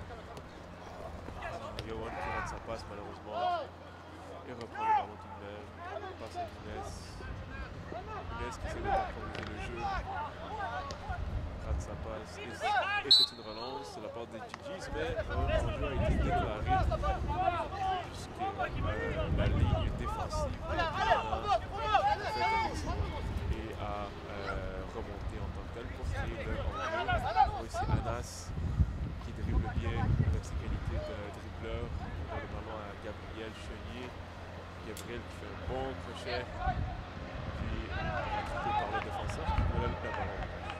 Johan qui rate sa passe malheureusement. Et reprend le ballon tout de même, passe à Younes. Younes qui essaie de temporiser le jeu. Rate sa passe et, et c'est une relance de la part des G Gs, mais un enjeu a été déclaré puisque euh, la ligne défensive de la Piranha fait avec son et a euh, remonté en tant que tel pour créer le enjeu. Ici Anas qui dribble bien avec ses qualités de dribbleur. On voit le ballon à Gabriel Chenier. Gabriel qui fait un bon crochet, puis rattrapé par le défenseur qui voulait le ballon.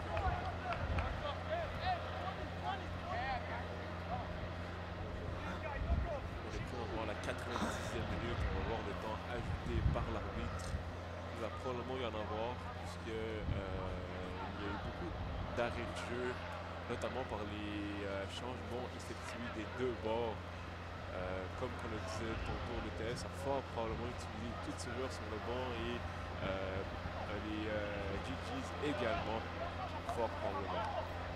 On est prêt à voir la quatre-vingt-dixième minute, on va voir le temps ajouté par l'arbitre. Il va probablement y en avoir, puisque euh, il y a eu beaucoup d'arrêts de jeu, notamment par les euh, changements effectués des deux bords. Euh, comme on le disait tantôt, le T S a fort probablement utilisé tous ces joueurs sur le banc et euh, les euh, G Gs également fort probablement.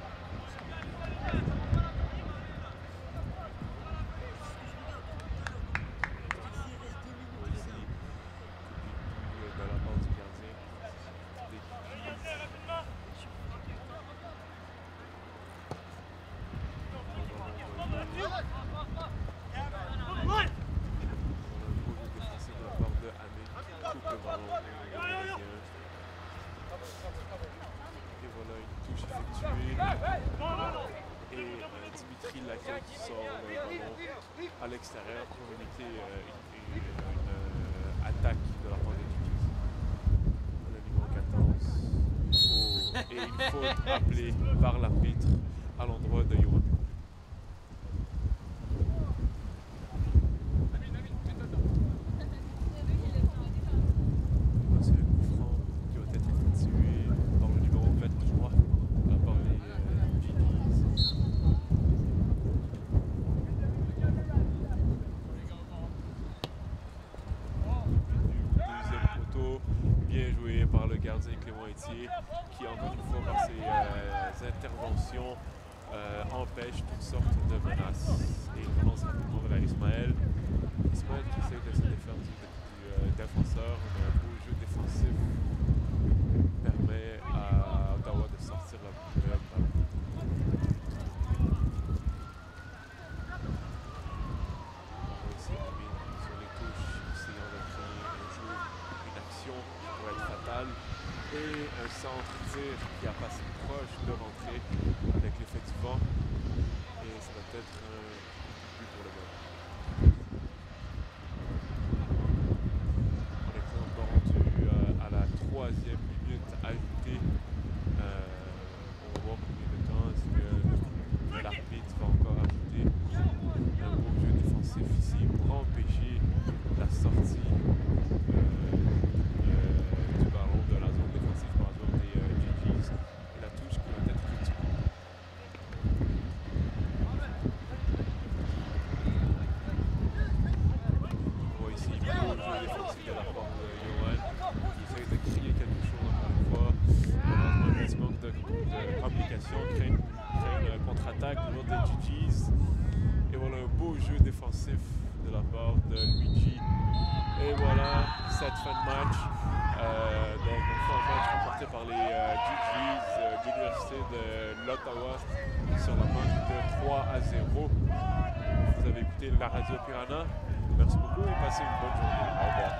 Ici, de la part du gardien des G Gs. Et voilà une touche effectuée et euh, Dimitri Lacan qui sort le ballon à l'extérieur pour limiter euh, une, une, une euh, attaque de la part des G Gs. Le numéro quatorze. Oh, et une faute appelée par l'arbitre à l'endroit de Johan. Qui encore une fois par ses euh, interventions euh, empêche toutes sortes de menaces. Et il relance rapidement vers Ismaël. Ismaël qui essaie de se défaire du, du euh, défenseur, mais un beau jeu défensif permet à Ottawa de sortir la première balle. Ici Amine sur les touches, essayant de créer un jeu, une action qui pourrait être fatale. Et un centre-tir qui a passé proche de rentrer avec l'effet du vent. Et ça va peut-être un but pour le ballon. On est encore rendu euh, à la troisième minute ajoutée. de complications, crée, crée une contre-attaque de l'autre des G Gs. Et voilà un beau jeu défensif de la part de Luigi. Et voilà, cette fin de match. Euh, donc, une fois un match remporté par les euh, G Gs euh, de l'Université de l'Ottawa sur la manche de trois à zéro. Vous avez écouté la Radio Piranha. Merci beaucoup et passez une bonne journée. Au revoir.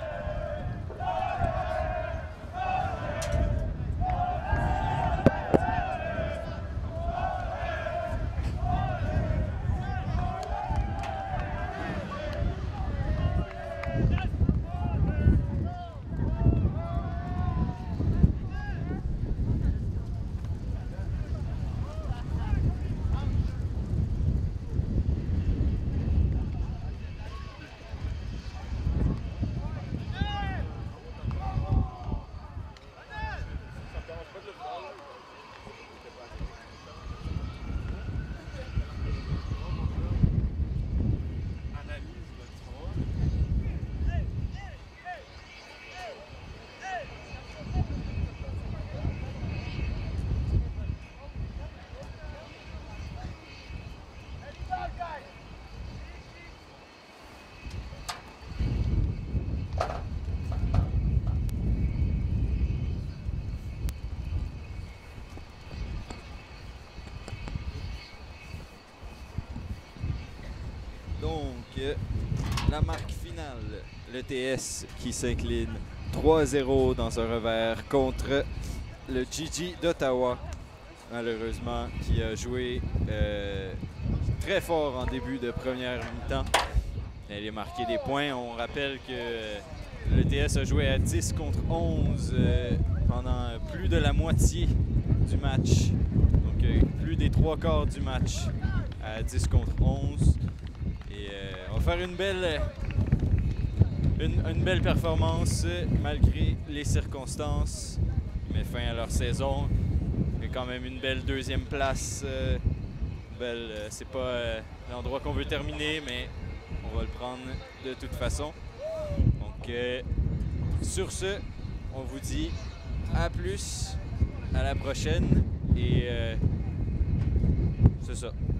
Donc, la marque finale, l'E T S qui s'incline trois à zéro dans un revers contre le G G d'Ottawa, malheureusement, qui a joué euh, très fort en début de première mi-temps. Elle a marqué des points. On rappelle que l'E T S a joué à dix contre onze euh, pendant plus de la moitié du match. Donc, euh, plus des trois quarts du match à dix contre onze. Et euh, on va faire une belle, une, une belle performance malgré les circonstances. Ils mettent fin à leur saison. Il y a quand même une belle deuxième place. Euh, belle, euh, c'est pas euh, l'endroit qu'on veut terminer, mais on va le prendre de toute façon. Donc, euh, sur ce, on vous dit à plus, à la prochaine. Et euh, c'est ça.